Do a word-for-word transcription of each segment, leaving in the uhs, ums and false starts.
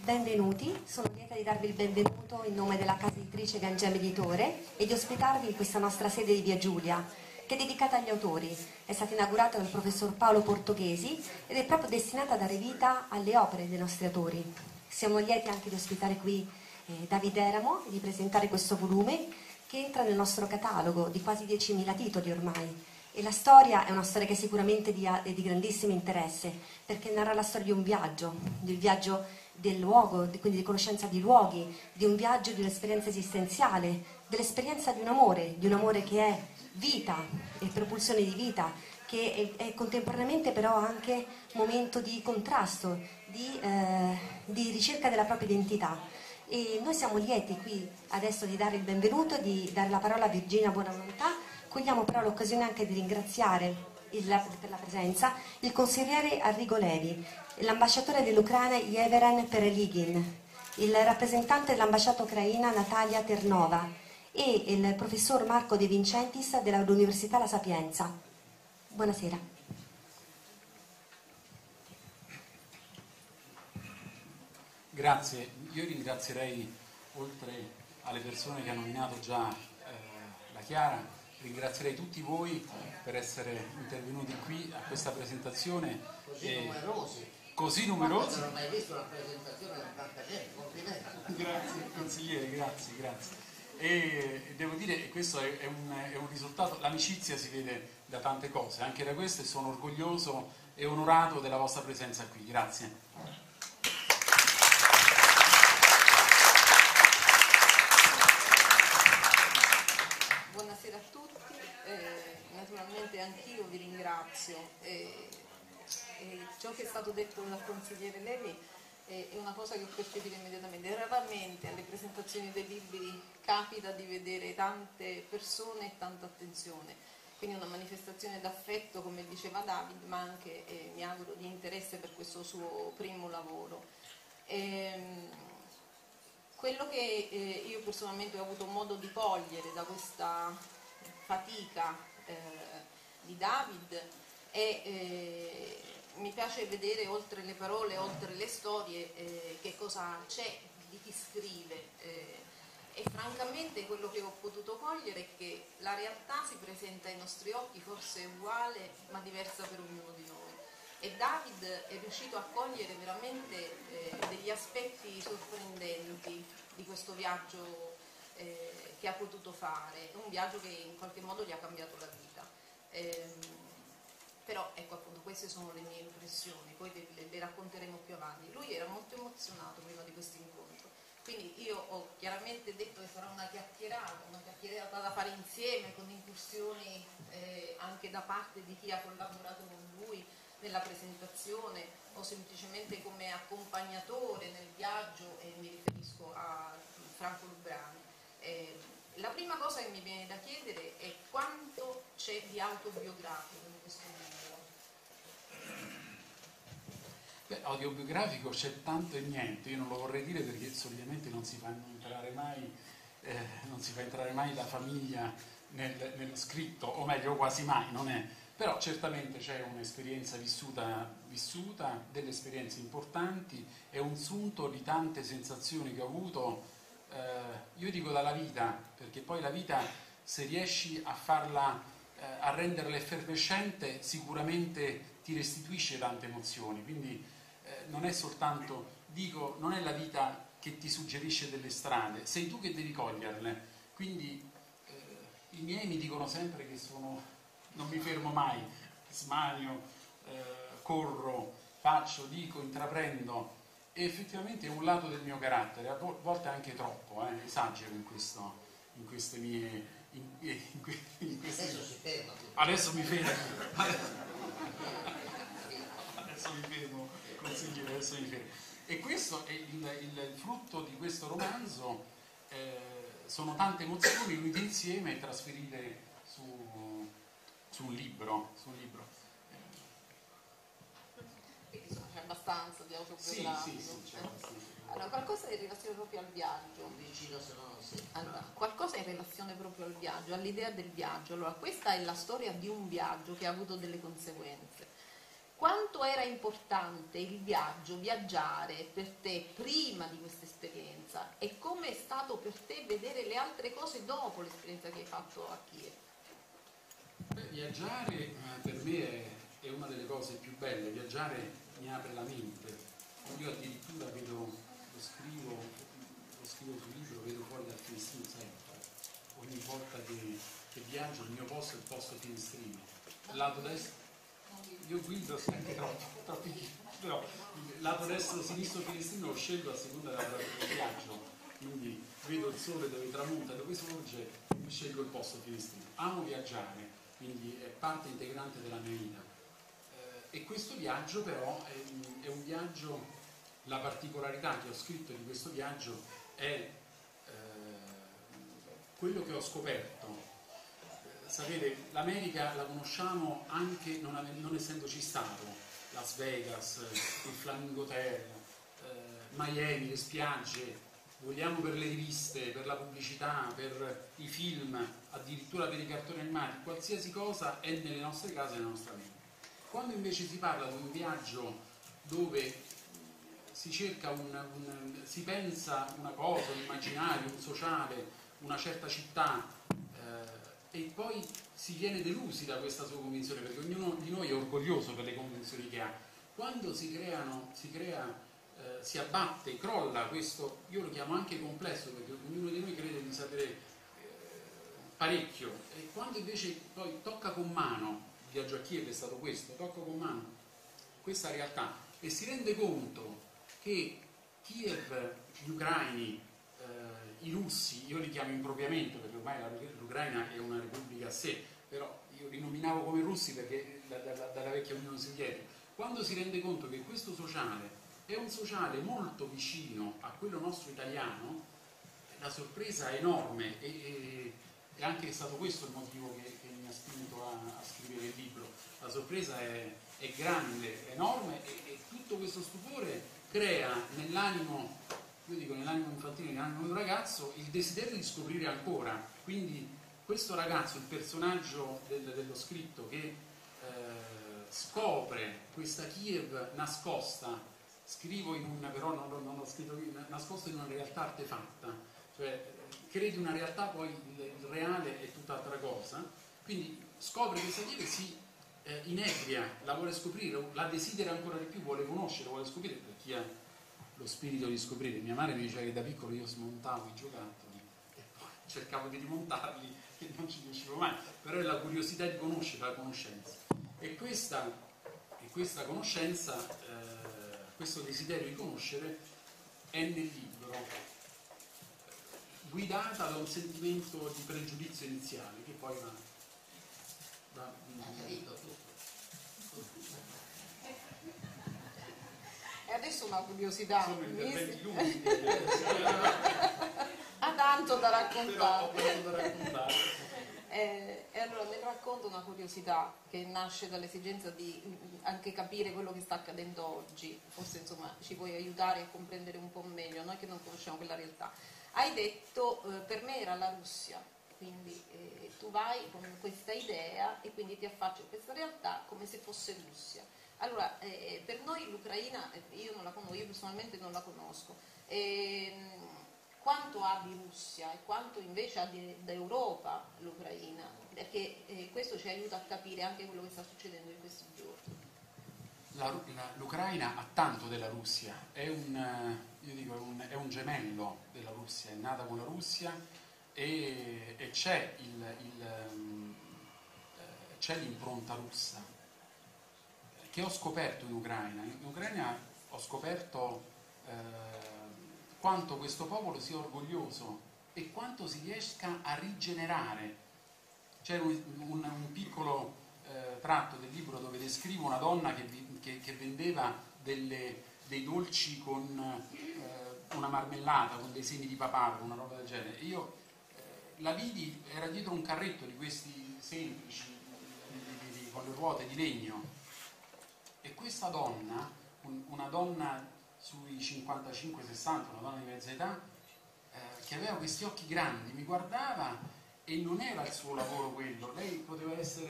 benvenuti, sono lieta di darvi il benvenuto in nome della casa editrice Gangemi Editore e di ospitarvi in questa nostra sede di Via Giulia, che è dedicata agli autori. È stata inaugurata dal professor Paolo Portoghesi ed è proprio destinata a dare vita alle opere dei nostri autori. Siamo lieti anche di ospitare qui eh, David Eramo e di presentare questo volume che entra nel nostro catalogo di quasi diecimila titoli ormai. E la storia è una storia che sicuramente è di grandissimo interesse, perché narra la storia di un viaggio, del viaggio del luogo, quindi di conoscenza di luoghi, di un viaggio di un'esperienza esistenziale, dell'esperienza di un amore, di un amore che è vita e propulsione di vita, che è, è contemporaneamente però anche momento di contrasto, di, eh, di ricerca della propria identità. E noi siamo lieti qui adesso di dare il benvenuto, di dare la parola a Virginia Buonavolontà. Cogliamo però l'occasione anche di ringraziare il, per la presenza il consigliere Arrigo Levi, l'ambasciatore dell'Ucraina Yevhen Pereligin, il rappresentante dell'ambasciata ucraina Natalia Ternova e il professor Marco De Vincentis dell'Università La Sapienza. Buonasera. Grazie, io ringrazierei, oltre alle persone che hanno nominato già eh, la Chiara, ringrazierei tutti voi per essere intervenuti qui a questa presentazione. Così e numerosi. Così numerosi. Non ho mai visto una presentazione con tanta gente, complimenti. Grazie consigliere, grazie, grazie. E devo dire che questo è, è, un, è un risultato, l'amicizia si vede da tante cose, anche da questo, e sono orgoglioso e onorato della vostra presenza qui. Grazie. Buonasera a tutti, eh, naturalmente anch'io vi ringrazio. Eh, eh, ciò che è stato detto dal consigliere Levi eh, è una cosa che ho percepito immediatamente. Raramente alle presentazioni dei libri capita di vedere tante persone e tanta attenzione, quindi una manifestazione d'affetto, come diceva David, ma anche, eh, mi auguro, di interesse per questo suo primo lavoro. Ehm, Quello che eh, io personalmente ho avuto modo di cogliere da questa fatica eh, di David è, eh, mi piace vedere oltre le parole, oltre le storie, eh, che cosa c'è di chi scrive. Eh, e francamente quello che ho potuto cogliere è che la realtà si presenta ai nostri occhi forse uguale ma diversa per ognuno di noi. E David è riuscito a cogliere veramente eh, degli aspetti sorprendenti di questo viaggio eh, che ha potuto fare, un viaggio che in qualche modo gli ha cambiato la vita. Ehm, però ecco, appunto, queste sono le mie impressioni, poi le, le, le racconteremo più avanti. Lui era molto emozionato prima di questo incontro, quindi io ho chiaramente detto che sarà una chiacchierata, una chiacchierata da fare insieme, con incursioni eh, anche da parte di chi ha collaborato con lui nella presentazione o semplicemente come accompagnatore nel viaggio, e mi riferisco a Franco Lubrani. Eh, la prima cosa che mi viene da chiedere è quanto c'è di autobiografico in questo libro. Beh, autobiografico c'è tanto e niente, io non lo vorrei dire perché solitamente non si fa entrare mai, eh, non si fa entrare mai la famiglia nel, nello scritto, o meglio quasi mai, non è. Però certamente c'è un'esperienza vissuta, vissuta, delle esperienze importanti, è un sunto di tante sensazioni che ho avuto, eh, io dico dalla vita, perché poi la vita, se riesci a farla, eh, a renderla effervescente, sicuramente ti restituisce tante emozioni, quindi eh, non è soltanto, dico, non è la vita che ti suggerisce delle strade, sei tu che devi coglierle, quindi eh, i miei mi dicono sempre che sono... non mi fermo mai, smanio, eh, corro, faccio, dico, intraprendo, e effettivamente è un lato del mio carattere, a volte anche troppo, eh, esagero in, questo, in queste mie... In, in, in queste... Adesso si ferma. Adesso mi fermo. Adesso mi fermo, consigliere, adesso mi fermo. E questo è il, il frutto di questo romanzo, eh, sono tante emozioni unite insieme e trasferite su... su un libro, su un libro. Quindi insomma, c'è abbastanza di autobiografico. Sì, sì, sì, c'è abbastanza. Allora, qualcosa in relazione proprio al viaggio. Vicino, se no non si. Allora, qualcosa in relazione proprio al viaggio, all'idea del viaggio. Allora, questa è la storia di un viaggio che ha avuto delle conseguenze. quanto era importante il viaggio, viaggiare per te prima di questa esperienza e come è stato per te vedere le altre cose dopo l'esperienza che hai fatto a Kiev? Beh, viaggiare eh, per me è, è una delle cose più belle, viaggiare mi apre la mente. Io addirittura vedo, lo scrivo, lo scrivo sul libro, vedo fuori dal finestrino sempre. Ogni volta che, che viaggio il mio posto è il posto finestrino. Lato destro, io guido sempre troppo, troppi, però lato destro, sinistro, finestrino lo scelgo a seconda del viaggio. Quindi vedo il sole dove tramonta, dove sorge, mi scelgo il posto finestrino. Amo viaggiare, quindi è parte integrante della mia vita. Eh, e questo viaggio però è, è un viaggio, la particolarità che ho scritto di questo viaggio è eh, quello che ho scoperto. Sapete, l'America la conosciamo anche non, ave- non essendoci stato, Las Vegas, il Flamingo Hotel, eh, Miami, le spiagge, vogliamo per le riviste, per la pubblicità, per i film, addirittura per i cartoni animati, qualsiasi cosa è nelle nostre case e nella nostra mente. Quando invece si parla di un viaggio dove si cerca un, un si pensa una cosa, un immaginario, un sociale, una certa città, eh, e poi si viene delusi da questa sua convinzione, perché ognuno di noi è orgoglioso per le convinzioni che ha. Quando si creano, si crea, eh, si abbatte, crolla questo, io lo chiamo anche complesso, perché ognuno di noi crede di sapere eh, parecchio, e quando invece poi tocca con mano, il viaggio a Kiev è stato questo, tocca con mano questa realtà e si rende conto che Kiev, gli ucraini, eh, i russi, io li chiamo impropriamente perché ormai la, l'Ucraina è una repubblica a sé, però io li nominavo come russi perché da, da, dalla vecchia Unione Sovietica, quando si rende conto che questo sociale è un sociale molto vicino a quello nostro italiano, la sorpresa è enorme e, e, e anche stato questo il motivo che, che mi ha spinto a, a scrivere il libro. La sorpresa è, è grande, è enorme e, e tutto questo stupore crea nell'animo, io dico nell'animo infantile, nell'animo di un ragazzo, il desiderio di scoprire ancora. Quindi questo ragazzo, il personaggio del, dello scritto che eh, scopre questa Kiev nascosta, scrivo in una, però non, non l'ho scritto qui, nascosta in una realtà artefatta, cioè credi una realtà, poi il, il reale è tutt'altra cosa, quindi scopre questa Kiev e si eh, inebria, la vuole scoprire, la desidera ancora di più, vuole conoscere, vuole scoprire, per chi ha lo spirito di scoprire. Mia madre mi diceva che da piccolo io smontavo i giocattoli e poi cercavo di rimontarli e non ci riuscivo mai, però è la curiosità di conoscere, la conoscenza, e questa, e questa conoscenza, eh, questo desiderio di conoscere è nel libro guidata da un sentimento di pregiudizio iniziale che poi va, va E adesso una curiosità. sono interventi lunghi Ha tanto da però ho raccontare. tanto da raccontare. Eh, e allora le racconto una curiosità che nasce dall'esigenza di mm, anche capire quello che sta accadendo oggi, forse insomma ci puoi aiutare a comprendere un po' meglio, noi che non conosciamo quella realtà. Hai detto eh, per me era la Russia, quindi eh, tu vai con questa idea e quindi ti affacci a questa realtà come se fosse Russia. Allora, eh, per noi l'Ucraina, eh, io non la conosco, io personalmente non la conosco, ehm, quanto ha di Russia e quanto invece ha di, d'Europa l'Ucraina, perché eh, questo ci aiuta a capire anche quello che sta succedendo in questi giorni. La, la, L'Ucraina ha tanto della Russia, è un, io dico, è un, è un gemello della Russia, è nata con la Russia e, e c'è, il, il, um, eh, c'è l'impronta russa che ho scoperto in Ucraina. In Ucraina ho scoperto eh, quanto questo popolo sia orgoglioso e quanto si riesca a rigenerare. C'è un, un, un piccolo eh, tratto del libro dove descrivo una donna che, che, che vendeva delle, dei dolci con eh, una marmellata, con dei semi di papavero, una roba del genere. E io eh, la vidi, era dietro un carretto di questi semplici, di, di, di, con le ruote di legno. E questa donna, un, una donna sui cinquantacinque sessanta, una donna di mezza età, eh, che aveva questi occhi grandi, mi guardava e non era il suo lavoro quello, lei poteva essere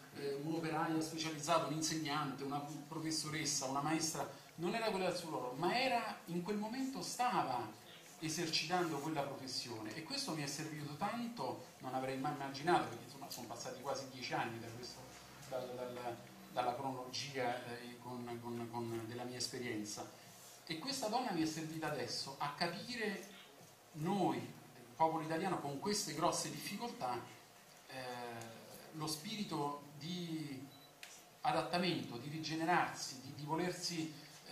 eh, un operaio specializzato, un insegnante, una professoressa, una maestra, non era quella del suo lavoro, ma era, in quel momento stava esercitando quella professione, e questo mi è servito tanto, non avrei mai immaginato, perché insomma sono passati quasi dieci anni da questo, dal, dal, dalla cronologia eh, con, con, con della mia esperienza, e questa donna mi è servita adesso a capire noi, il popolo italiano, con queste grosse difficoltà, eh, lo spirito di adattamento, di rigenerarsi, di, di volersi eh,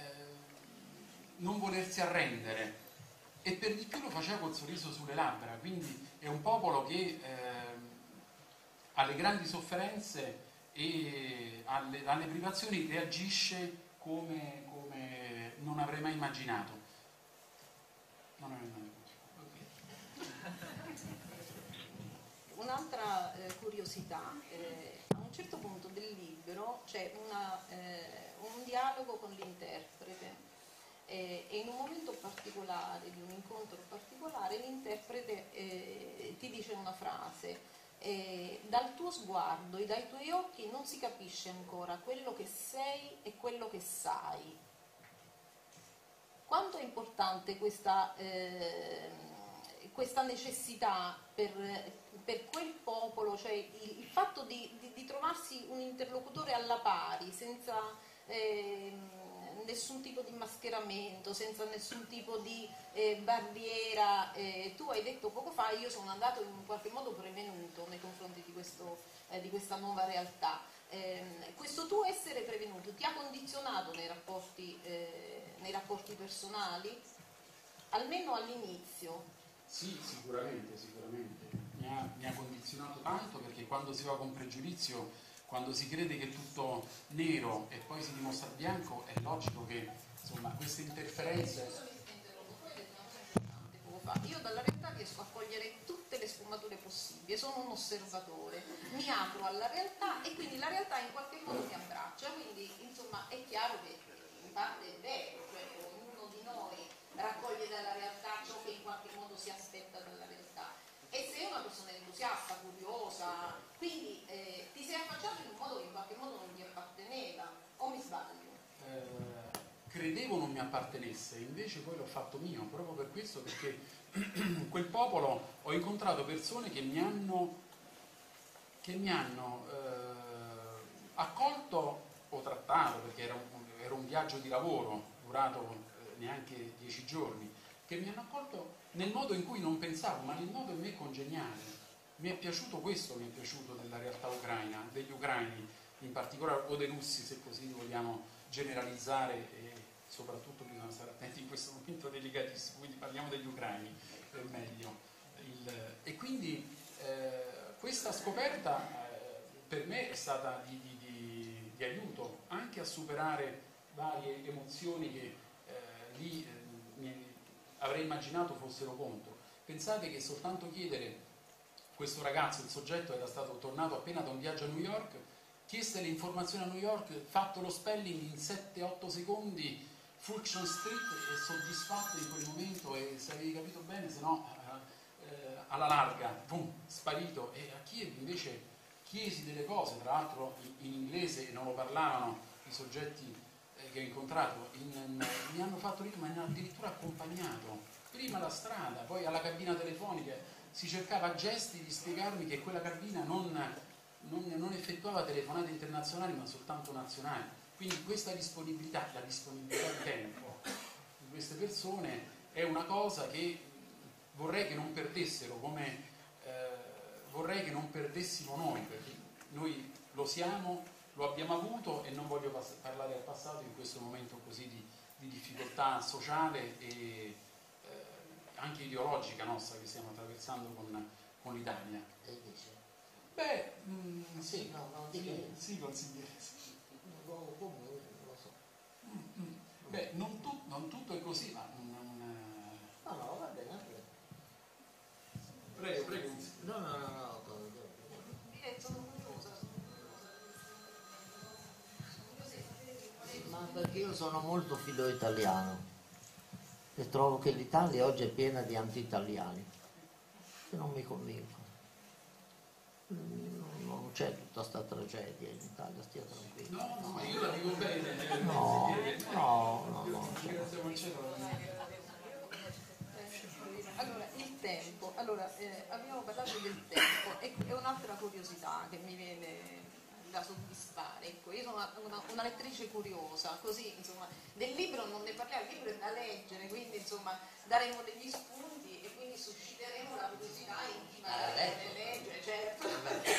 non volersi arrendere, e per di più lo faceva col sorriso sulle labbra. Quindi è un popolo che eh, alle grandi sofferenze e alle, alle privazioni reagisce come, come non avrei mai immaginato. Non avrei mai immaginato. Un'altra eh, curiosità, eh, a un certo punto del libro c'è una, eh, un dialogo con l'interprete. Eh, e in un momento particolare, di un incontro particolare, l'interprete eh, ti dice una frase: eh, dal tuo sguardo e dai tuoi occhi non si capisce ancora quello che sei e quello che sai. Quanto è importante questa, eh, questa necessità per, per quel popolo, cioè il, il fatto di, di, di trovarsi un interlocutore alla pari, senza eh, nessun tipo di mascheramento, senza nessun tipo di eh, barriera. Eh, tu hai detto poco fa, io sono andato in qualche modo prevenuto nei confronti di, questo, eh, di questa nuova realtà. Eh, questo tuo essere prevenuto ti ha condizionato nei rapporti, eh, nei rapporti personali, almeno all'inizio? Sì, sicuramente, sicuramente. Mi ha, mi ha condizionato tanto, perché quando si va con pregiudizio, quando si crede che è tutto nero e poi si dimostra bianco, è logico che insomma queste interferenze... Io dalla realtà riesco a cogliere tutte le sfumature possibili, sono un osservatore, mi apro alla realtà e quindi la realtà in qualche modo mi abbraccia, quindi insomma è chiaro che in parte è vero, cioè ognuno di noi raccoglie dalla realtà ciò che in qualche modo si aspetta dalla realtà, e sei una persona entusiasta, curiosa, quindi eh, ti sei affacciato in un modo che in qualche modo non ti apparteneva, o mi sbaglio? Eh... credevo non mi appartenesse, invece poi l'ho fatto mio, proprio per questo, perché in quel popolo ho incontrato persone che mi hanno, che mi hanno eh, accolto o trattato, perché era un, era un viaggio di lavoro durato eh, neanche dieci giorni, che mi hanno accolto nel modo in cui non pensavo, ma nel modo in me congeniale. Mi è piaciuto questo, mi è piaciuto della realtà ucraina, degli ucraini in particolare, o dei russi, se così vogliamo generalizzare, e soprattutto bisogna stare attenti in questo momento delicatissimo, quindi parliamo degli ucraini, è meglio. Il, e quindi eh, questa scoperta eh, per me è stata di, di, di, di aiuto anche a superare varie emozioni che eh, lì eh, mi avrei immaginato fossero contro. Pensate che soltanto chiedere, questo ragazzo, il soggetto era stato tornato appena da un viaggio a New York, chieste le informazioni a New York, fatto lo spelling in sette otto secondi, Fulton Street, e soddisfatto in quel momento, e se avevi capito bene, se no eh, alla larga, boom, sparito. E a Kiev invece chiesi delle cose, tra l'altro in, in inglese, e non lo parlavano i soggetti eh, che ho incontrato, in, in, mi hanno fatto ridere, ma mi hanno addirittura accompagnato, prima alla strada, poi alla cabina telefonica, si cercava a gesti di spiegarmi che quella cabina non... Non, non effettuava telefonate internazionali ma soltanto nazionali, quindi questa disponibilità, la disponibilità di tempo di queste persone è una cosa che vorrei che non perdessero, come eh, vorrei che non perdessimo noi, perché noi lo siamo, lo abbiamo avuto, e non voglio pass- parlare al passato in questo momento così di, di difficoltà sociale e eh, anche ideologica nostra che stiamo attraversando con, con l'Italia. E dice? Beh, mm, sì, Sì, no, no, sì, dica. sì, consigliere. Sì. Non lo, non lo so. Mm, mm. Beh, non, tu, non tutto è così, ma non... No, no, va bene, va bene. Prego, prego. No, no, no, no. Io sono curiosa. Ma perché io sono molto filo italiano e trovo che l'Italia oggi è piena di anti-italiani che non mi convincono. Non c'è tutta sta tragedia in Italia, stia tranquillo. No, no, ma io la dico bene. No, no, no, no. Ringraziamo il cielo. Allora, il tempo, allora, eh, abbiamo parlato del tempo e è un'altra curiosità che mi viene da soddisfare. Ecco, io sono una, una, una lettrice curiosa, così insomma, del libro non ne parliamo, il libro è da leggere, quindi insomma daremo degli spunti e quindi susciteremo la curiosità in chi magari vuole leggere, certo.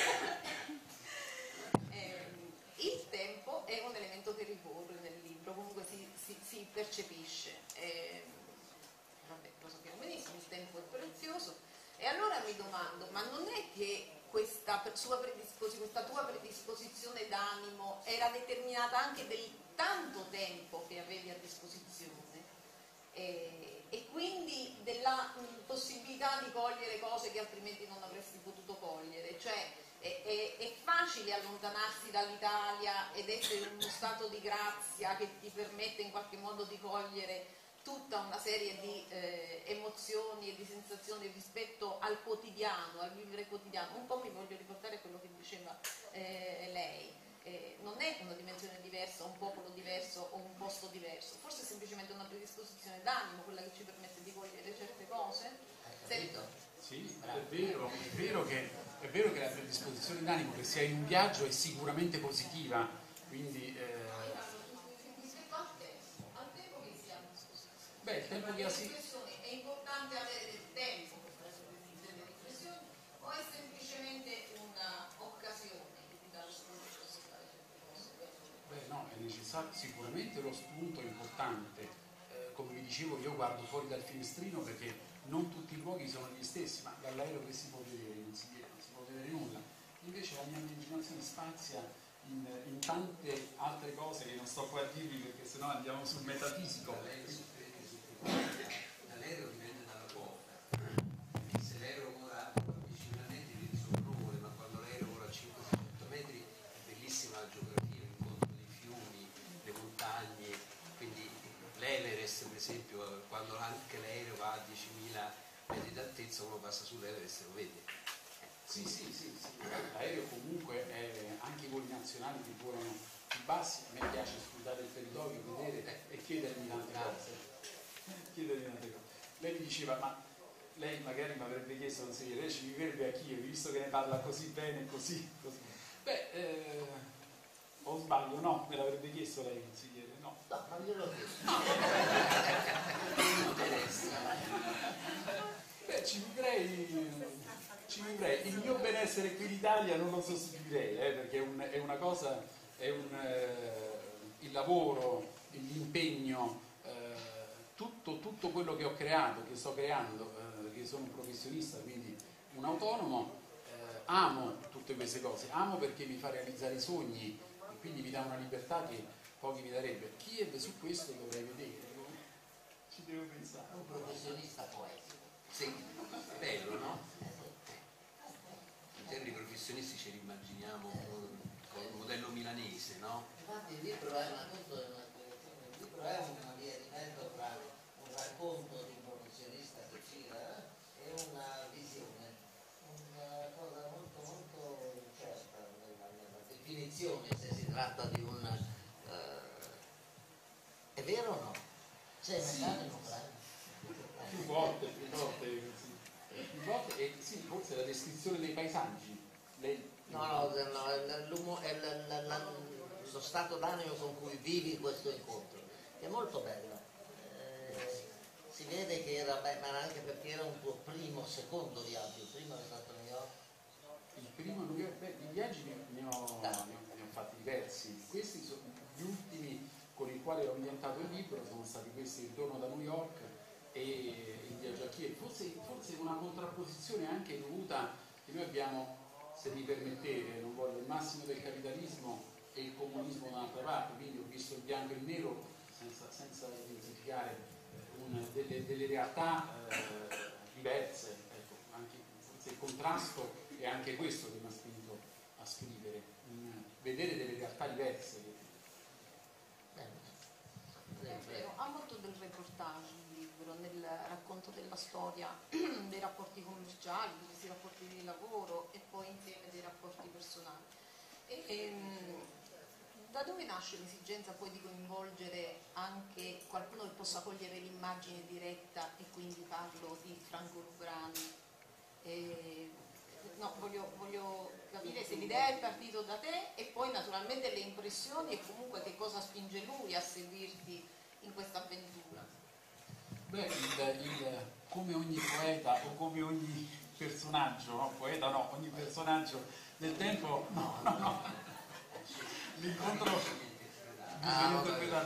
eh, il tempo è un elemento che ricorre nel libro, comunque si, si, si percepisce. Eh, vabbè, lo sappiamo benissimo, il tempo è prezioso. E allora mi domando, ma non è che questa, sua predisposizione, questa tua predisposizione d'animo era determinata anche del tanto tempo che avevi a disposizione e, e quindi della mh, possibilità di cogliere cose che altrimenti non avresti potuto cogliere? Cioè è, è, è facile allontanarsi dall'Italia ed essere in uno stato di grazia che ti permette in qualche modo di cogliere tutta una serie di eh, emozioni e di sensazioni rispetto al quotidiano, al vivere quotidiano. Un po' mi voglio riportare a quello che diceva eh, lei. Eh, non è una dimensione diversa, un popolo diverso o un posto diverso, forse è semplicemente una predisposizione d'animo quella che ci permette di cogliere certe cose. Capito? Sì, è vero, è vero che è vero che la predisposizione d'animo che sia in un viaggio è sicuramente positiva, quindi eh, beh, il tempo che ha si... È importante avere del tempo per fare delle riflessioni o è semplicemente un'occasione che ti dà lo spunto per osservare certe cose? Beh, no, è necessario, sicuramente lo spunto è importante. Eh, come vi dicevo, io guardo fuori dal finestrino perché non tutti i luoghi sono gli stessi, ma dall'aereo che si può vedere, non si, non si può vedere nulla. Invece la mia immaginazione spazia in, in tante altre cose che non sto qua a dirvi perché sennò andiamo sul metafisico. L'aereo dipende dalla quota, se l'aereo vola a vicino a metri vedi solo nuvole, ma quando l'aereo vola a cinquecento seicento metri è bellissima la geografia, l'incontro dei fiumi, le montagne, quindi l'Everest per esempio, quando anche l'aereo va a diecimila metri d'altezza uno passa sull'Everest e lo vede. Sì, sì, sì, sì. L'aereo comunque è, anche i voli nazionali che volano più bassi, a me piace scrutare il territorio, vedere e chiedermi tante cose. Chiedermi tante cose. Lei mi diceva, ma lei magari mi avrebbe chiesto consigliere, lei ci vivrebbe a Kiev, visto che ne parla così bene, così, così. Beh, eh, o sbaglio, no, me l'avrebbe chiesto lei consigliere, no. No, ma glielo chiesto. Beh, ci vivrei, ci vivrei. Il mio benessere qui in Italia non lo sostituirei, eh, perché è, un, è una cosa, è un, eh, il lavoro, l'impegno, eh, tutto, tutto quello che ho creato, che sto creando, eh, che sono un professionista, quindi un autonomo, eh, amo tutte queste cose, amo perché mi fa realizzare i sogni e quindi mi dà una libertà che pochi mi darebbe. Kiev su questo dovrei vedere, ci devo pensare. È un professionista poetico. Sì, è bello, no? In termini professionisti ce li immaginiamo con, con il modello milanese, no? Infatti il libro è una, questo è una spiegazione, il libro è una via di mezzo tra un racconto di un professionista che gira e una visione, una cosa molto molto certa nella, nella definizione, se si tratta di un... Uh, è vero o no? C'è Sì. l'animo fra Più volte, più volte, sì. Più volte e sì, forse la descrizione dei paesaggi. Lei... No, no, no, è, l'umo, è l, l, l, lo stato d'animo con cui vivi questo incontro, è molto bello. Eh, si vede che era, beh, ma anche perché era un tuo primo, secondo viaggio, il primo è stato a New York. Il primo New York, beh, i viaggi ne ho, ne, ho, ne ho fatti diversi. Questi sono gli ultimi con i quali ho ambientato il libro, sono stati questi: il ritorno da New York e il viaggio a Kiev. Forse, forse una contrapposizione anche dovuta che noi abbiamo, se mi permettete, non voglio, il massimo del capitalismo e il comunismo da un'altra parte, quindi ho visto il bianco e il nero senza, senza identificare una, delle, delle realtà eh, diverse, ecco, anche, forse il contrasto è anche questo che mi ha spinto a scrivere, in, vedere delle realtà diverse. È vero, ha molto del reportage il libro, nel racconto delle della storia dei rapporti commerciali, dei rapporti di lavoro e poi insieme dei rapporti personali. E, ehm, da dove nasce l'esigenza poi di coinvolgere anche qualcuno che possa cogliere l'immagine diretta, e quindi parlo di Franco Lubrani? E, no, voglio, voglio capire se l'idea è partita da te e poi naturalmente le impressioni e comunque che cosa spinge lui a seguirti in questa avventura. Beh, il, il, come ogni poeta o come ogni personaggio, no, poeta no, ogni personaggio del tempo, no, no, no, l'incontro, Ah,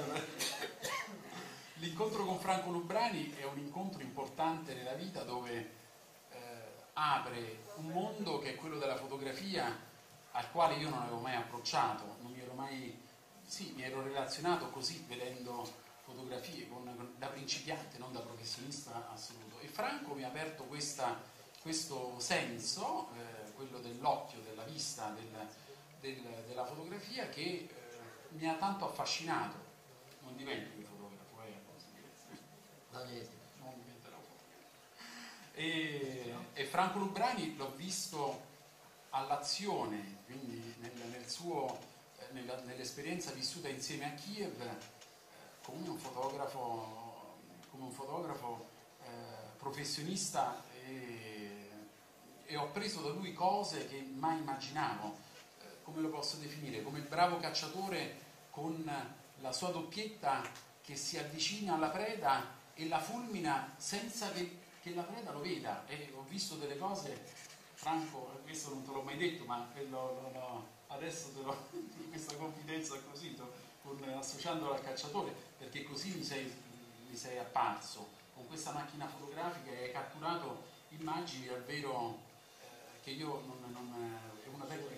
l'incontro con Franco Lubrani è un incontro importante nella vita, dove eh, apre un mondo che è quello della fotografia, al quale io non avevo mai approcciato, non mi ero mai, sì, mi ero relazionato così, vedendo fotografie con, con, da principiante, non da professionista assoluto. E Franco mi ha aperto questa, questo senso, eh, quello dell'occhio, della vista, del, del, della fotografia, che eh, mi ha tanto affascinato. Non divento un fotografo, eh, non niente. non diventerò fotografo. E, e Franco Lubrani l'ho visto all'azione, quindi nel, nel suo, nella, nell'esperienza vissuta insieme a Kiev, come un fotografo, come un fotografo eh, professionista, e, e ho preso da lui cose che mai immaginavo. Eh, come lo posso definire? Come il bravo cacciatore con la sua doppietta che si avvicina alla preda e la fulmina senza che, che la preda lo veda. E ho visto delle cose, Franco, questo non te l'ho mai detto, ma quello, no, no, adesso te lo, questa confidenza così, con, associandolo al cacciatore, perché così mi sei, mi sei apparso con questa macchina fotografica e hai catturato immagini davvero eh, che io non, non è una pecora.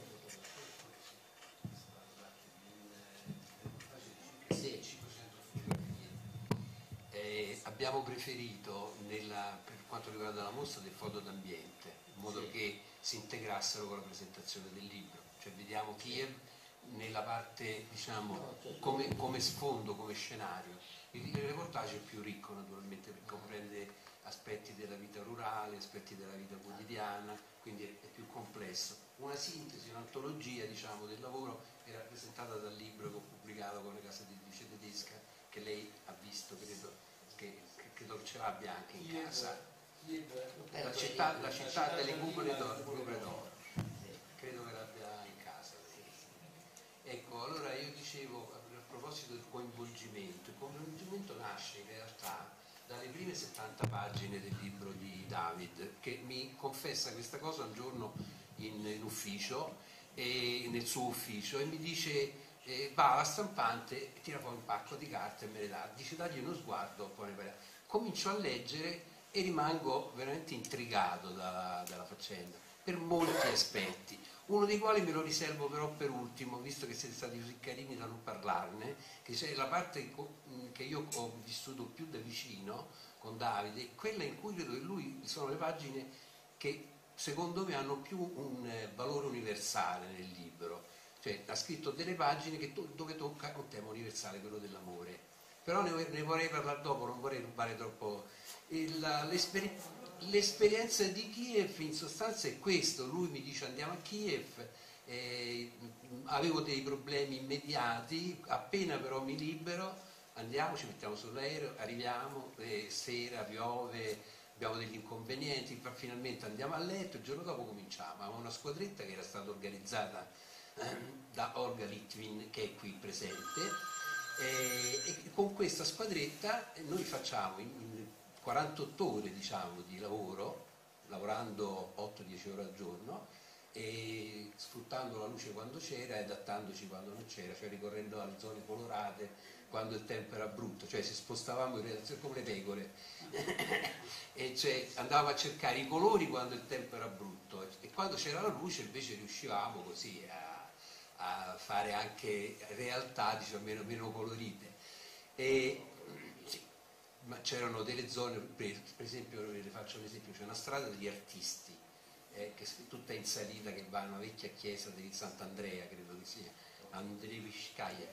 Sì. cinquecento fotografie. Eh, abbiamo preferito nella, per quanto riguarda la mostra, del foto d'ambiente, in modo sì. che si integrassero con la presentazione del libro, cioè vediamo Kiev nella parte, diciamo, come, come sfondo, come scenario. Il, il reportage è più ricco naturalmente, perché comprende aspetti della vita rurale, aspetti della vita quotidiana, quindi è, è più complesso. Una sintesi, un'antologia, diciamo, del lavoro è rappresentata dal libro che ho pubblicato con la casa editrice tedesca, che lei ha visto, credo che, che credo ce l'abbia anche in casa. La città, la città delle cupole d'oro, credo che l'abbia in casa. Ecco, allora io dicevo, a proposito del coinvolgimento, il coinvolgimento nasce in realtà dalle prime settanta pagine del libro di David, che mi confessa questa cosa un giorno in, in ufficio, e, nel suo ufficio, e mi dice eh, va alla stampante, tira fuori un pacco di carte e me le dà, dice dagli uno sguardo, poi ne parliamo. Comincio a leggere e rimango veramente intrigato dalla, dalla faccenda, per molti aspetti, uno dei quali me lo riservo però per ultimo, visto che siete stati così carini da non parlarne, che c'è la parte che io ho vissuto più da vicino con Davide, quella in cui credo che lui, sono le pagine che secondo me hanno più un valore universale nel libro, cioè ha scritto delle pagine che to- dove tocca un tema universale, quello dell'amore, però ne, ne vorrei parlare dopo, non vorrei rubare troppo. L'esper- l'esperienza di Kiev in sostanza è questo, lui mi dice andiamo a Kiev, eh, avevo dei problemi immediati, appena però mi libero andiamo, ci mettiamo sull'aereo, arriviamo, eh, sera, piove, abbiamo degli inconvenienti, finalmente andiamo a letto, il giorno dopo cominciamo, avevamo una squadretta che era stata organizzata eh, da Olga Litvin, che è qui presente, eh, e con questa squadretta noi facciamo in, in quarantotto ore, diciamo, di lavoro, lavorando otto dieci ore al giorno, e sfruttando la luce quando c'era e adattandoci quando non c'era, cioè ricorrendo alle zone colorate quando il tempo era brutto, cioè se spostavamo in redazione come le pecore e cioè andavamo a cercare i colori quando il tempo era brutto, e quando c'era la luce invece riuscivamo così a, a fare anche realtà, diciamo, meno, meno colorite. E, ma c'erano delle zone, per esempio, le faccio un esempio, c'è una strada degli artisti, eh, che è tutta in salita, che va a una vecchia chiesa di Sant'Andrea, credo che sia, Andreevskaya.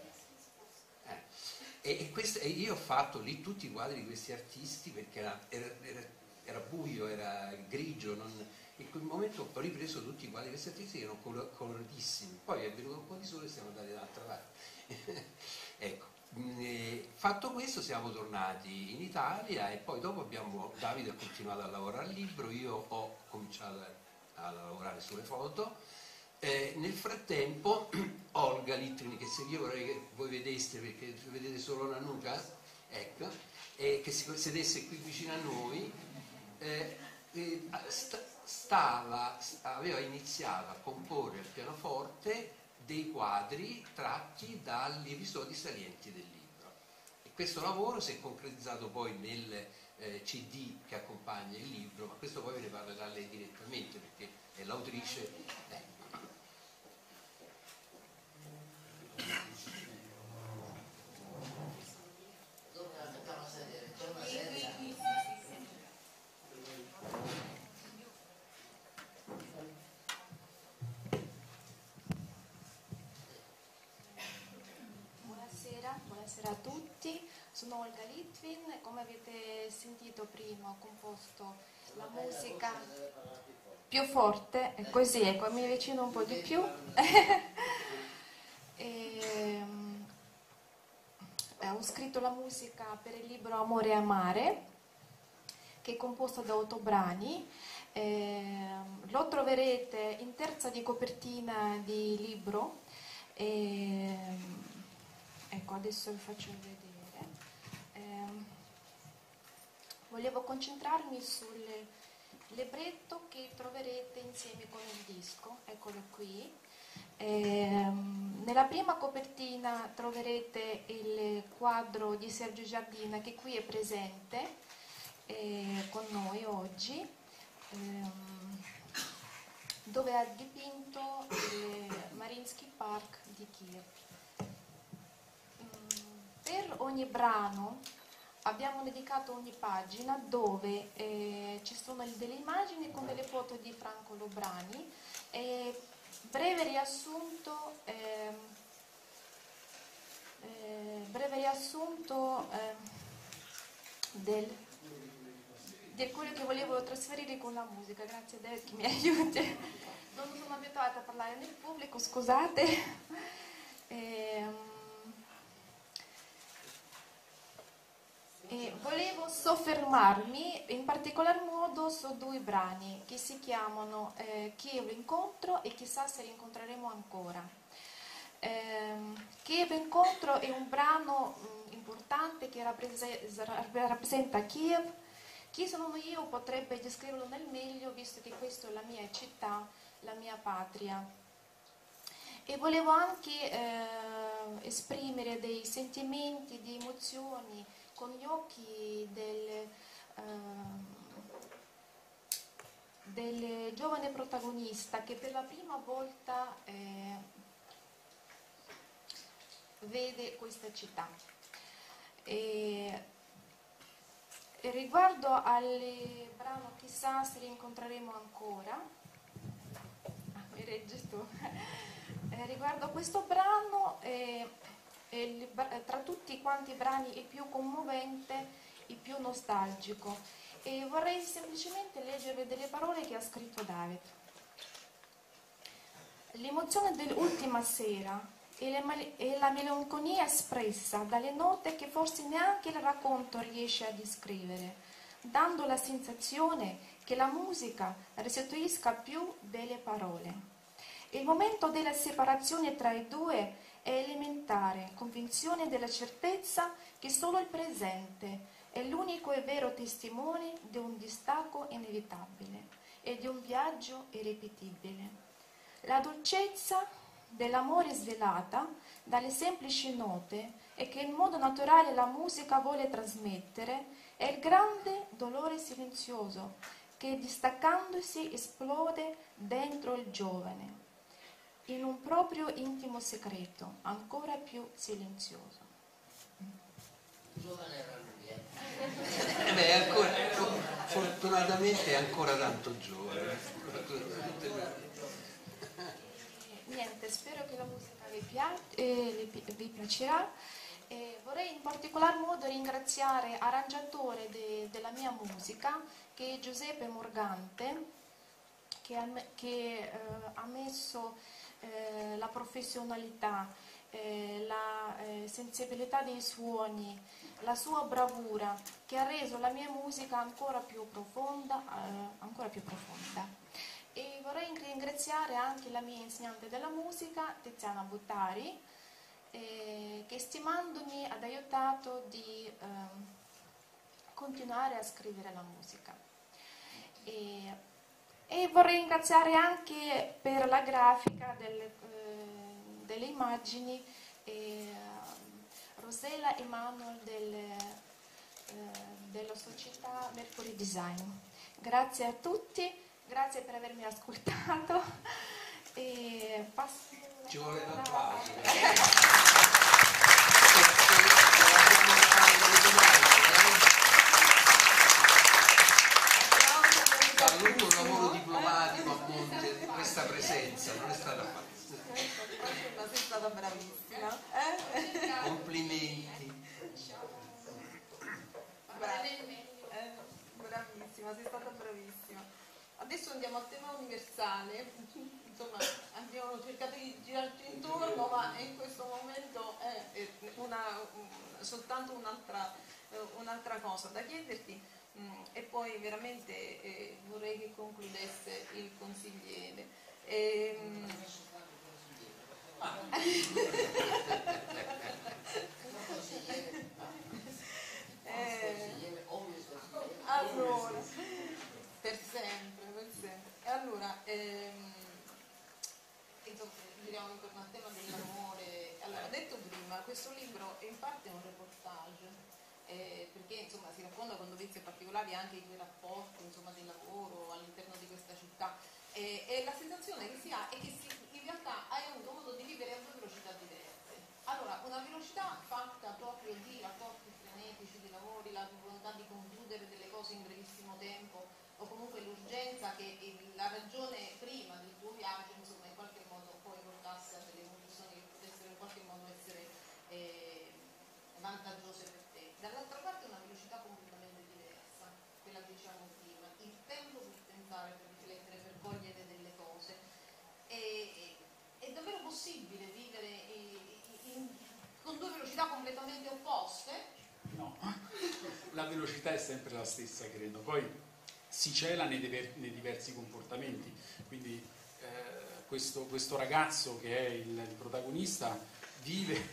Eh. E, e, quest, e io ho fatto lì tutti i quadri di questi artisti, perché era, era, era, era buio, era grigio, non, in quel momento ho ripreso tutti i quadri, questi artisti erano coloratissimi, poi è venuto un po' di sole e siamo andati dall'altra parte. Ecco, eh, fatto questo siamo tornati in Italia e poi dopo abbiamo, Davide ha continuato a lavorare al libro, io ho cominciato a, a lavorare sulle foto. Eh, nel frattempo Olga Littrini, che se io vorrei che voi vedeste, perché vedete solo la nuca, ecco, eh, che si sedesse qui vicino a noi, eh, eh, sta, stava, aveva iniziato a comporre al pianoforte dei quadri tratti dagli episodi salienti del libro. E questo lavoro si è concretizzato poi nel eh, C D che accompagna il libro, ma questo poi ve ne parlerà lei direttamente perché è l'autrice. Eh. Buonasera a tutti, sono Olga Litvin e come avete sentito prima ho composto la musica più forte, e così ecco, mi avvicino un po' di più. e, eh, ho scritto la musica per il libro Amore e Amare, che è composto da otto brani. Eh, lo troverete in terza di copertina di libro. E, ecco, adesso vi faccio vedere. Eh, volevo concentrarmi sul libretto che troverete insieme con il disco, eccolo qui. Eh, nella prima copertina troverete il quadro di Sergio Giardina che qui è presente eh, con noi oggi, ehm, dove ha dipinto il Mariinsky Park di Kiev. Per ogni brano abbiamo dedicato ogni pagina dove eh, ci sono delle immagini con delle foto di Franco Lobrani e breve riassunto eh, eh, breve riassunto eh, del, di quello che volevo trasferire con la musica. Grazie a Dio che mi aiuti, non sono abituata a parlare nel pubblico, scusate. eh, E volevo soffermarmi in particolar modo su due brani che si chiamano eh, Kiev Incontro e Chissà se li incontreremo ancora. Eh, Kiev Incontro è un brano mh, importante che rappresenta Kiev. Chi sono io potrebbe descriverlo nel meglio, visto che questa è la mia città, la mia patria. E volevo anche eh, esprimere dei sentimenti, di emozioni con gli occhi del, uh, del giovane protagonista che per la prima volta eh, vede questa città. E, e riguardo al brano Chissà se li incontreremo ancora, ah, mi reggi tu. eh, riguardo a questo brano, eh, Il, tra tutti quanti i brani il più commovente, il più nostalgico, e vorrei semplicemente leggervi delle parole che ha scritto David. L'emozione dell'ultima sera e la melanconia espressa dalle note che forse neanche il racconto riesce a descrivere, dando la sensazione che la musica restituisca più delle parole. Il momento della separazione tra i due è elementare, convinzione della certezza che solo il presente è l'unico e vero testimone di un distacco inevitabile e di un viaggio irripetibile. La dolcezza dell'amore svelata dalle semplici note e che in modo naturale la musica vuole trasmettere è il grande dolore silenzioso che distaccandosi esplode dentro il giovane in un proprio intimo segreto, ancora più silenzioso. Giovane era lui, eh? eh beh, ancora, fortunatamente è ancora tanto giovane. Niente, spero che la musica vi, piace, eh, vi piacerà. Eh, vorrei in particolar modo ringraziare l'arrangiatore de, della mia musica, che è Giuseppe Morgante, che ha, che, eh, ha messo eh, la professionalità, eh, la eh, sensibilità dei suoni, la sua bravura, che ha reso la mia musica ancora più profonda, eh, ancora più profonda. E vorrei ringraziare anche la mia insegnante della musica, Tiziana Buttari, eh, che stimandomi ha aiutato di eh, continuare a scrivere la musica. E, e vorrei ringraziare anche per la grafica delle, eh, delle immagini eh, Rosella Emanuel delle, eh, della società Mercury Design. Grazie a tutti, grazie per avermi ascoltato e passo. Ci vuole un applauso. Ha avuto un lavoro diplomatico a monte, questa presenza non è stata facile. Ma sei stata bravissima. Eh? Complimenti. Bra- eh, bravissima, sei stata bravissima. Adesso andiamo al tema universale. Insomma, abbiamo cercato di girarci intorno, ma in questo momento è una, soltanto un'altra, un'altra cosa da chiederti. E poi veramente eh, vorrei che concludesse il consigliere. E, eh, allora, per sempre, per sempre. E allora, ehm, insomma, giriamo intorno al tema dell'amore. Allora, detto prima, questo libro è in parte un reportage. Eh, perché insomma si racconta con dovezze particolari anche i tuoi rapporti, insomma, di lavoro all'interno di questa città, eh, e la sensazione che si ha è che si, in realtà hai avuto modo di vivere a due velocità diverse. Allora, una velocità fatta proprio di rapporti frenetici, di lavori, la volontà di concludere delle cose in brevissimo tempo, o comunque l'urgenza che il, la ragione prima del tuo viaggio, insomma, in qualche modo poi portasse a delle conclusioni che potessero in qualche modo essere eh, vantaggiose per te. Dall'altra parte una velocità completamente diversa, quella che diciamo prima, il tempo per pensare, per riflettere, per cogliere delle cose. E, è davvero possibile vivere in, in, con due velocità completamente opposte? No, la velocità è sempre la stessa, credo. Poi si cela nei, dever, nei diversi comportamenti. Quindi eh, questo, questo ragazzo che è il, il protagonista vive,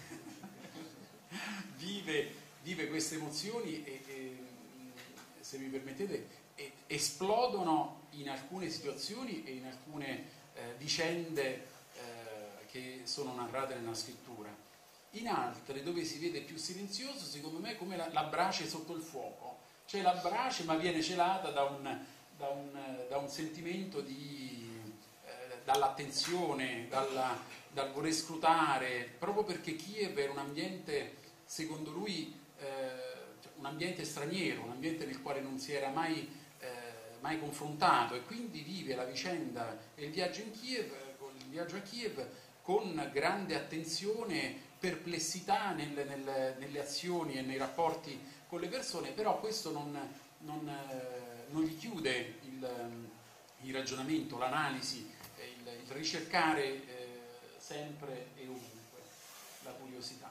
vive vive queste emozioni e, e se mi permettete e, esplodono in alcune situazioni e in alcune eh, vicende eh, che sono narrate nella scrittura, in altre dove si vede più silenzioso, secondo me, come la, la brace sotto il fuoco, cioè la brace ma viene celata da un, da un, da un sentimento di eh, dall'attenzione, dalla, dal voler scrutare, proprio perché Kiev era un ambiente, secondo lui, Eh, un ambiente straniero, un ambiente nel quale non si era mai, eh, mai confrontato, e quindi vive la vicenda e il viaggio in Kiev, il viaggio a Kiev con grande attenzione, perplessità nel, nel, nelle azioni e nei rapporti con le persone, però questo non, non, eh, non gli chiude il, il ragionamento, l'analisi, il, il ricercare eh, sempre e ovunque la curiosità.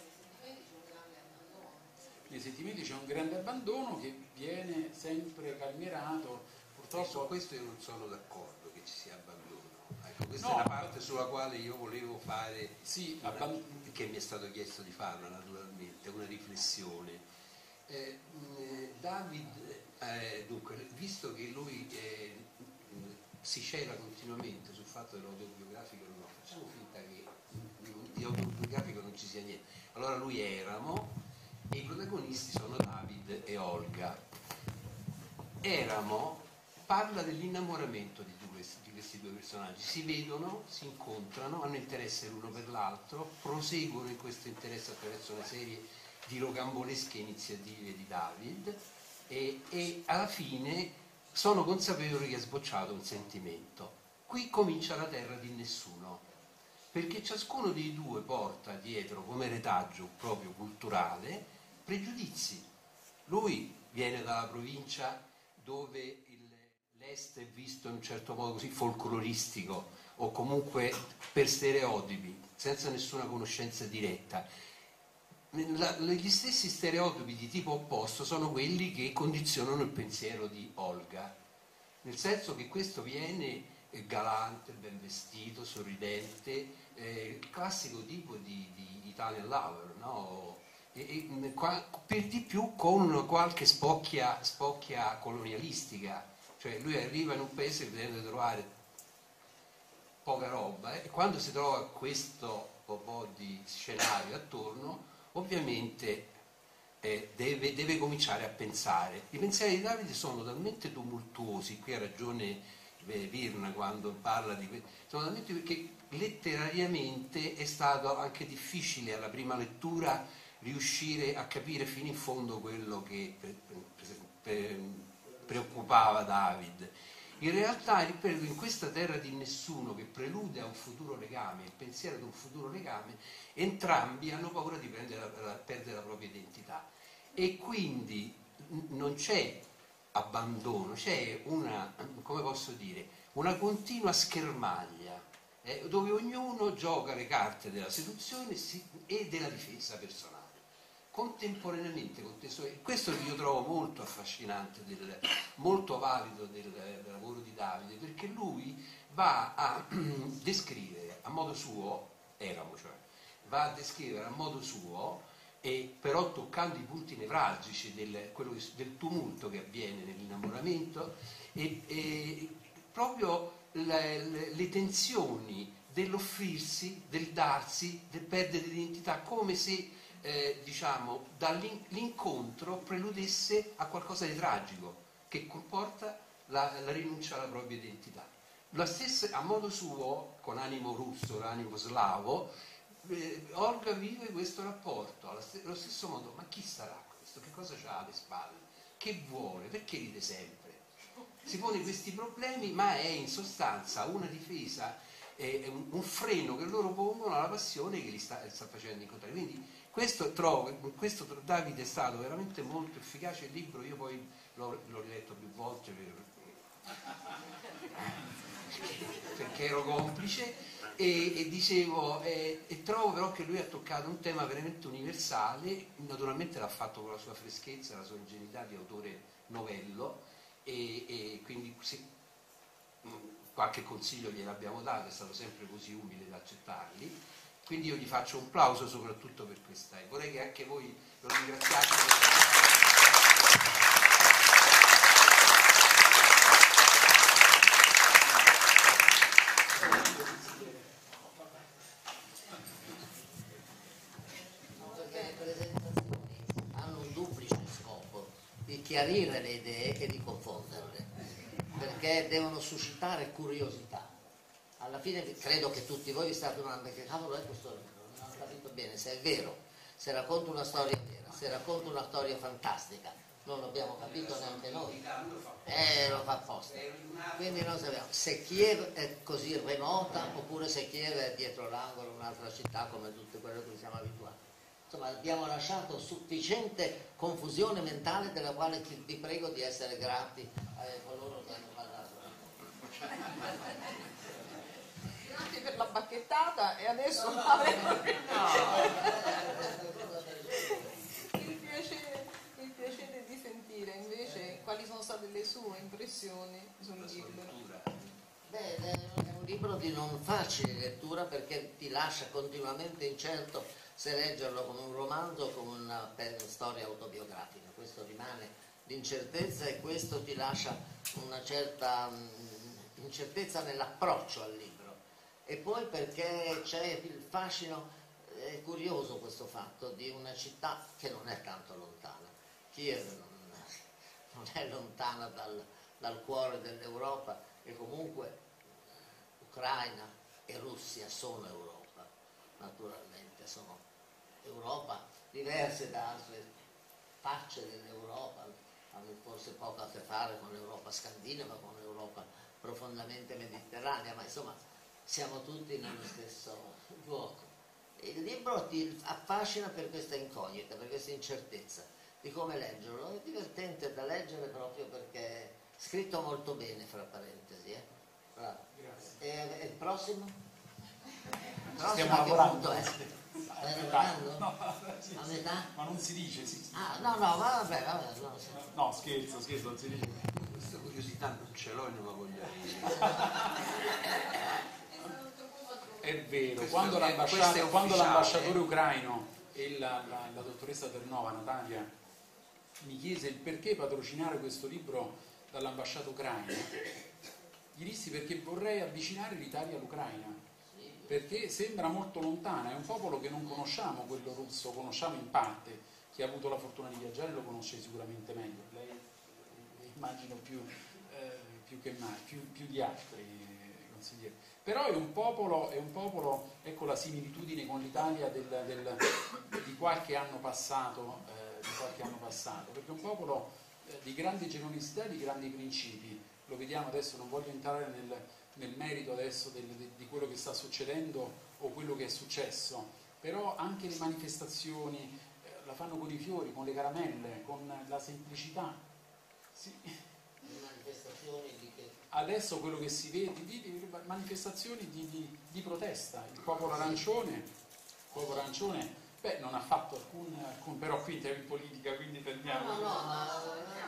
Nei sentimenti c'è un grande abbandono che viene sempre calmierato. Purtroppo su questo io non sono d'accordo che ci sia abbandono. Ecco, questa no. è la parte sulla quale io volevo fare, sì, una, abband- che mi è stato chiesto di farla naturalmente, una riflessione. Eh, David, eh, dunque, visto che lui eh, si cela continuamente sul fatto dell'autobiografico, no, facciamo finta che di autobiografico non ci sia niente. Allora lui Eramo, e i protagonisti sono David e Olga. Eramo parla dell'innamoramento di, due, di questi due personaggi, si vedono, si incontrano, hanno interesse l'uno per l'altro, proseguono in questo interesse attraverso una serie di rocambolesche iniziative di David e, e alla fine sono consapevoli che è sbocciato un sentimento. Qui comincia la terra di nessuno. perché ciascuno dei due porta dietro come retaggio proprio culturale pregiudizi. Lui viene dalla provincia dove il, l'est è visto in un certo modo così folcloristico o comunque per stereotipi, senza nessuna conoscenza diretta. La, gli stessi stereotipi di tipo opposto sono quelli che condizionano il pensiero di Olga, nel senso che questo viene galante, ben vestito, sorridente, eh, il classico tipo di, di Italian lover, no? E, e, qua, per di più con qualche spocchia, spocchia colonialistica, cioè lui arriva in un paese e deve trovare poca roba, eh? E quando si trova questo po' di scenario attorno, ovviamente eh, deve, deve cominciare a pensare. I pensieri di Davide sono talmente tumultuosi, qui ha ragione Virna quando parla di questo, sono talmente perché letterariamente è stato anche difficile alla prima lettura riuscire a capire fino in fondo quello che pre, pre, pre, preoccupava David. In realtà, ripeto, in questa terra di nessuno che prelude a un futuro legame, il pensiero di un futuro legame, entrambi hanno paura di prendere la, la, perdere la propria identità e quindi non c'è abbandono, c'è una, come posso dire, una continua schermaglia eh, dove ognuno gioca le carte della seduzione si, e della difesa personale contemporaneamente. Questo io trovo molto affascinante, del, molto valido del, del lavoro di Davide, perché lui va a descrivere a modo suo, Eramo cioè, va a descrivere a modo suo, e però toccando i punti nevralgici del, quello, del tumulto che avviene nell'innamoramento e, e proprio le, le, le tensioni dell'offrirsi, del darsi, del perdere l'identità, come se eh, diciamo dall'incontro preludesse a qualcosa di tragico che comporta la, la rinuncia alla propria identità. La stessa, a modo suo, con animo russo, animo slavo, Eh, Olga vive questo rapporto allo stesso modo. Ma chi sarà questo? Che cosa c'ha alle spalle? Che vuole? Perché ride sempre? Si pone questi problemi, ma è in sostanza una difesa, è un, un freno che loro pongono alla passione che li sta, sta facendo incontrare. Quindi questo trovo, questo Davide è stato veramente molto efficace. Il libro io poi l'ho, l'ho riletto più volte per, perché ero complice. E, e dicevo, eh, e trovo però che lui ha toccato un tema veramente universale, naturalmente l'ha fatto con la sua freschezza, la sua ingenuità di autore novello, e, e quindi se, mh, qualche consiglio gliel'abbiamo dato, è stato sempre così umile da accettarli, quindi io gli faccio un plauso soprattutto per questa, e vorrei che anche voi lo ringraziate per... chiarire le idee e di confonderle, perché devono suscitare curiosità. Alla fine credo che tutti voi vi state domandando che cavolo è questo libro, non ho capito bene se è vero, se racconta una storia vera, se racconta una storia fantastica, non l'abbiamo capito neanche noi, eh, lo fa apposta. Quindi non sappiamo se Kiev è così remota oppure se Kiev è dietro l'angolo, un'altra città come tutte quelle a cui siamo abituati. Insomma, abbiamo lasciato sufficiente confusione mentale della quale vi prego di essere grati a coloro che hanno parlato. Grazie per la bacchettata e adesso no, il, piacere, il piacere di sentire invece quali sono state le sue impressioni sul libro. Beh, è un libro di non facile lettura perché ti lascia continuamente incerto se leggerlo come un romanzo o come una storia autobiografica. Questo rimane l'incertezza e questo ti lascia una certa mh, incertezza nell'approccio al libro. E poi perché c'è il fascino, è curioso questo fatto, di una città che non è tanto lontana. Kiev non, non è lontana dal, dal cuore dell'Europa e comunque Ucraina e Russia sono Europa, naturalmente sono Europa diverse da altre facce dell'Europa, hanno forse poco a che fare con l'Europa scandinava, con l'Europa profondamente mediterranea, ma insomma siamo tutti nello stesso gioco. Il libro ti affascina per questa incognita, per questa incertezza di come leggerlo. È divertente da leggere proprio perché è scritto molto bene, fra parentesi. Eh? Bravo. Grazie. E, e il prossimo? Il prossimo Stiamo a che lavorando. punto è? Stai lavorando? No, A metà? ma non si dice, sì, sì. Ah, no, no, va- vabbè, vabbè. No, sì. No, scherzo, scherzo, non si dice. Questa curiosità non ce l'ho e non la voglio dire. È vero, Questo quando, è- l'ambasciata- questo è quando ufficiale, l'ambasciatore eh. ucraino e la, la- la dottoressa Ternova, Natalia, mi chiese il perché patrocinare questo libro dall'ambasciata ucraina, gli dissi perché vorrei avvicinare l'Italia all'Ucraina, perché sembra molto lontana, è un popolo che non conosciamo, quello russo, conosciamo in parte, chi ha avuto la fortuna di viaggiare lo conosce sicuramente meglio, lei eh, immagino più, eh, più che mai, più, più di altri eh, consiglieri. Però è un popolo, è un popolo, ecco la similitudine con l'Italia del, del, di qualche anno passato, eh, di qualche anno passato, perché è un popolo eh, di grande generosità e di grandi principi. Lo vediamo adesso, non voglio entrare nel, nel merito adesso del, de, di quello che sta succedendo o quello che è successo, però anche le manifestazioni eh, la fanno con i fiori, con le caramelle, con la semplicità. Sì. Le manifestazioni di che... Adesso quello che si vede, di, di manifestazioni di, di, di protesta, il popolo arancione, il popolo arancione, beh, non ha fatto alcun, alcun però qui entriamo in politica, quindi prendiamo. No, no, ma...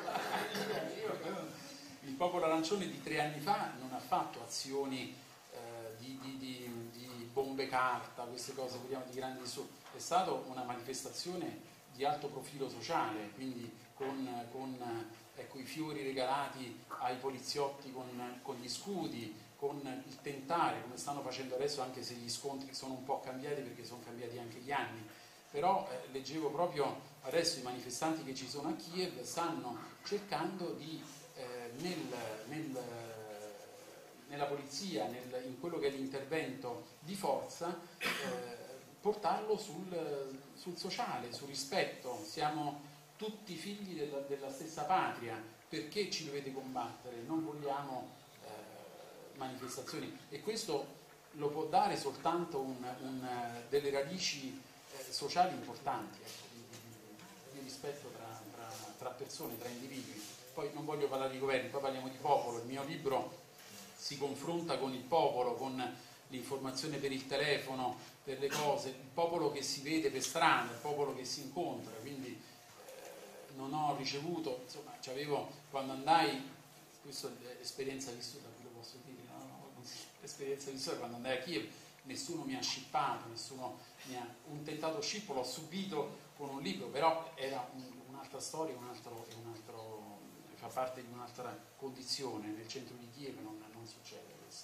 Il popolo arancione di tre anni fa non ha fatto azioni eh, di, di, di, di bombe carta, queste cose, vediamo di grandi su. È stata una manifestazione di alto profilo sociale, quindi con, con ecco, i fiori regalati ai poliziotti con, con gli scudi, con il tentare, come stanno facendo adesso, anche se gli scontri sono un po' cambiati perché sono cambiati anche gli anni. Però eh, leggevo proprio adesso i manifestanti che ci sono a Kiev stanno cercando di eh, nel, nel, nella polizia, nel, in quello che è l'intervento di forza, eh, portarlo sul, sul sociale, sul rispetto. Siamo tutti figli della, della stessa patria, perché ci dovete combattere? Non vogliamo eh, manifestazioni, e questo lo può dare soltanto un, un, delle radici eh, sociali importanti, ecco, di, di, di rispetto tra, tra, tra persone, tra individui. Poi non voglio parlare di governi, poi parliamo di popolo. Il mio libro si confronta con il popolo, con l'informazione per il telefono, per le cose, il popolo che si vede per strada, il popolo che si incontra, quindi eh, non ho ricevuto, insomma, c'avevo, quando andai, questa è l'esperienza vissuta, qui lo posso dire, no? No, l'esperienza vissuta quando andai a Kiev, nessuno mi ha scippato, nessuno mi ha, un tentato scippo l'ho subito con un libro, però era un, un'altra storia, un altro, un altro, fa parte di un'altra condizione, nel centro di Kiev non, non succede questo.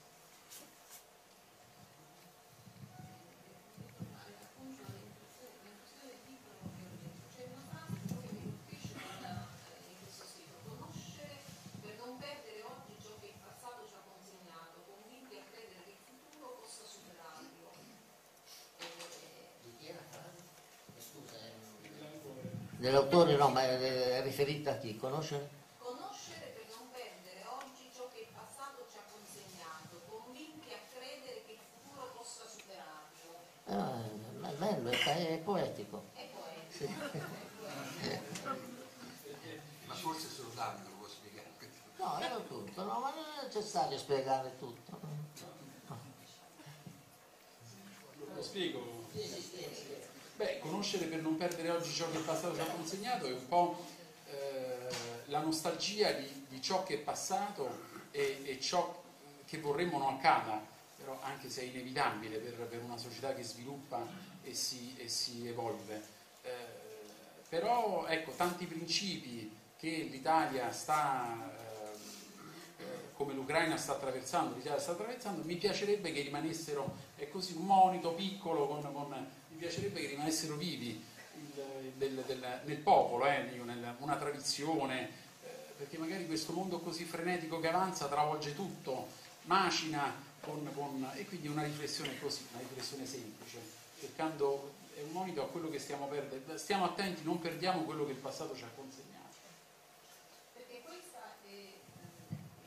Dell'autore no, ma è riferita a chi? Conoscere? Conoscere per non perdere oggi ciò che il passato ci ha consegnato, convinti a credere che il futuro possa superarlo. Ah, è bello, è poetico. È poetico. Sì. Ma forse solo Davide lo può spiegare. No, era tutto, no, ma non è necessario spiegare tutto. Lo spiego? Sì, sì, sì, sì. Beh, conoscere per non perdere oggi ciò che il passato ci ha consegnato è un po' eh, la nostalgia di, di ciò che è passato e, e ciò che vorremmo non accada, però anche se è inevitabile per, per una società che sviluppa e si, e si evolve. Eh, però ecco, tanti principi che l'Italia sta, eh, come l'Ucraina sta attraversando, l'Italia sta attraversando, mi piacerebbe che rimanessero, è così un monito piccolo con, con mi piacerebbe che rimanessero vivi il, del, del, nel popolo, eh, nel, una tradizione, eh, perché magari questo mondo così frenetico che avanza travolge tutto, macina, con, con, e quindi una riflessione così, una riflessione semplice, cercando, è un monito a quello che stiamo perdendo, stiamo attenti, non perdiamo quello che il passato ci ha consegnato. Perché questa è, per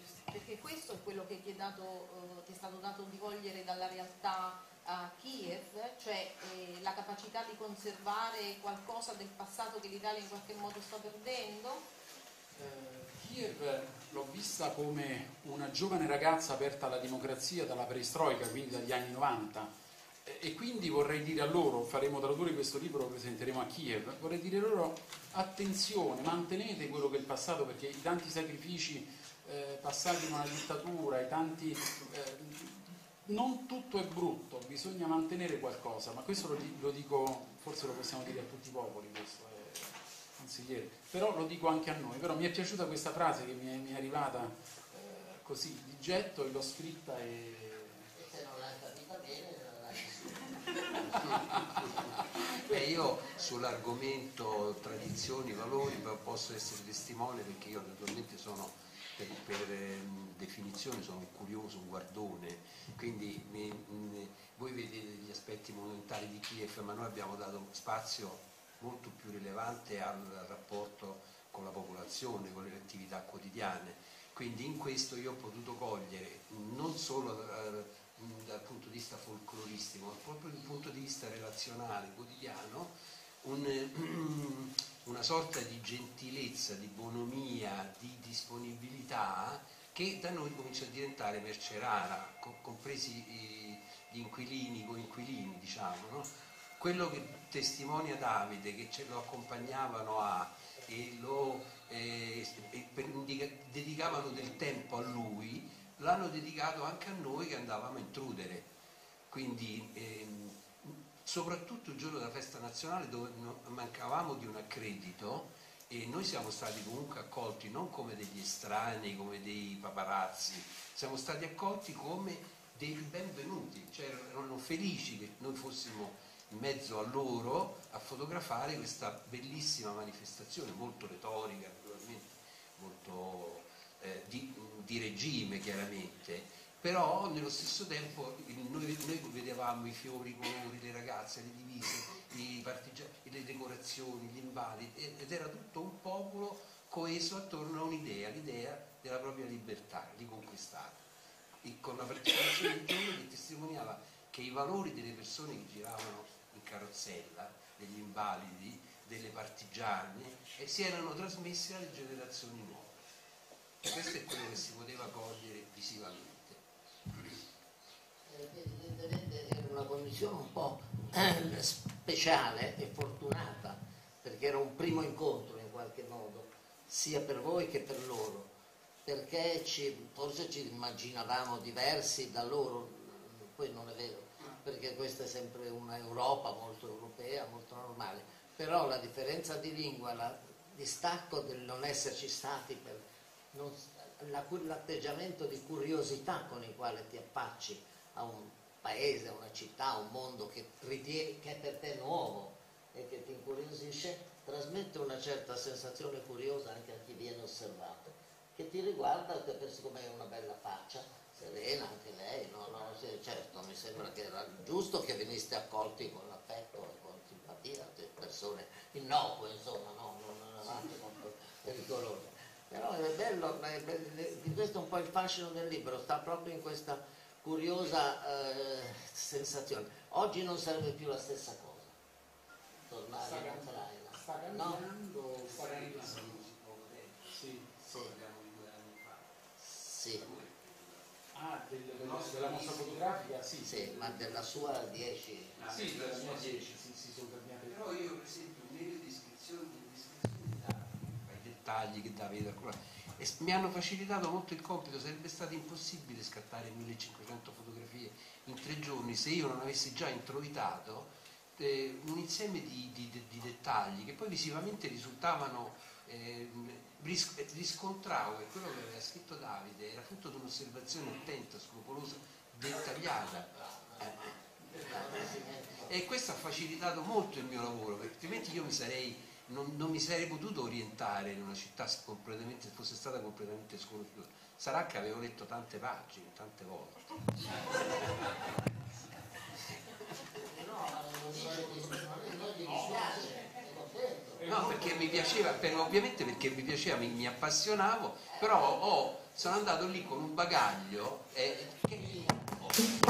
perché questo è quello che ti è, dato, eh, ti è stato dato di cogliere dalla realtà a Kiev, cioè eh, la capacità di conservare qualcosa del passato che l'Italia in qualche modo sta perdendo? Eh, Kiev l'ho vista come una giovane ragazza aperta alla democrazia dalla perestroica, quindi dagli anni novanta, e, e quindi vorrei dire a loro, faremo tradurre questo libro, lo presenteremo a Kiev, vorrei dire loro attenzione, mantenete quello che è il passato, perché i tanti sacrifici eh, passati in una dittatura, i tanti... Eh, non tutto è brutto, bisogna mantenere qualcosa, ma questo lo, lo dico, forse lo possiamo dire a tutti i popoli, questo è consigliere, però lo dico anche a noi. Però mi è piaciuta questa frase che mi è, mi è arrivata eh, così di getto e l'ho scritta e... E se non l'hai capita bene, non l'hai Beh, io sull'argomento tradizioni, valori posso essere testimone, perché io naturalmente sono per, per eh, definizione sono un curioso, un guardone, quindi mi, mi, voi vedete gli aspetti monumentali di Kiev, ma noi abbiamo dato spazio molto più rilevante al rapporto con la popolazione, con le attività quotidiane, quindi in questo io ho potuto cogliere non solo eh, dal punto di vista folcloristico, ma proprio dal punto di vista relazionale, quotidiano, un, una sorta di gentilezza, di bonomia, di disponibilità che da noi comincia a diventare merce rara, compresi gli inquilini, coinquilini, diciamo, no? Quello che testimonia Davide, che ce lo accompagnavano a e lo eh, e per, dedicavano del tempo a lui, l'hanno dedicato anche a noi che andavamo a intrudere, quindi ehm, soprattutto il giorno della festa nazionale, dove mancavamo di un accredito e noi siamo stati comunque accolti non come degli estranei, come dei paparazzi, siamo stati accolti come dei benvenuti, cioè erano felici che noi fossimo in mezzo a loro a fotografare questa bellissima manifestazione, molto retorica naturalmente, molto eh, di, di regime chiaramente, però nello stesso tempo noi, noi vedevamo i fiori, i colori, le ragazze, le divise, i partigiani, le decorazioni, gli invalidi, ed era tutto un popolo coeso attorno a un'idea, l'idea della propria libertà riconquistata, e con una partecipazione di giorno che testimoniava che i valori delle persone che giravano in carrozzella, degli invalidi, delle partigiane, eh, si erano trasmessi alle generazioni nuove. E questo è quello che si poteva cogliere visivamente. Evidentemente era una condizione un po' eh, speciale e fortunata, perché era un primo incontro in qualche modo, sia per voi che per loro, perché ci, forse ci immaginavamo diversi da loro, poi non è vero, perché questa è sempre una Europa molto europea, molto normale, però la differenza di lingua, il distacco del non esserci stati, per non, la, l'atteggiamento di curiosità con il quale ti affacci a un paese, a una città, a un mondo che ritieni che è per te nuovo e che ti incuriosisce, trasmette una certa sensazione curiosa anche a chi viene osservato, che ti riguarda, che siccome hai una bella faccia, serena anche lei, no? No, sì, certo, mi sembra che era giusto che veniste accolti con affetto e con simpatia, persone innocue, insomma, no? Non eravate molto pericolose. Però è bello, è bello, questo è un po' il fascino del libro, sta proprio in questa curiosa eh, sensazione. Oggi non serve più la stessa cosa, tornare in Ucraina. Sta cambiando, no? Sta cambiando. Sì, sì. Sì. Ah, del, del, della mostra fotografica, sì. Sì, ma della sua dieci. Ah, sì, della mia dieci, sì, sì, sono cambiate. Però io per esempio nelle descrizioni, nelle descrizioni di Davide, i dettagli che Davide e mi hanno facilitato molto il compito, sarebbe stato impossibile scattare millecinquecento fotografie in tre giorni se io non avessi già introitato eh, un insieme di, di, di dettagli che poi visivamente risultavano eh, ris- riscontravo che quello che aveva scritto Davide era frutto di un'osservazione attenta, scrupolosa, dettagliata eh. E questo ha facilitato molto il mio lavoro, perché altrimenti io mi sarei Non, non mi sarei potuto orientare in una città completamente, fosse stata completamente sconosciuta. Sarà che avevo letto tante pagine, tante volte. No, non gli dispiace, è contento. No, perché mi piaceva, per, ovviamente perché mi piaceva, mi, mi appassionavo, però ho, sono andato lì con un bagaglio e che, oh,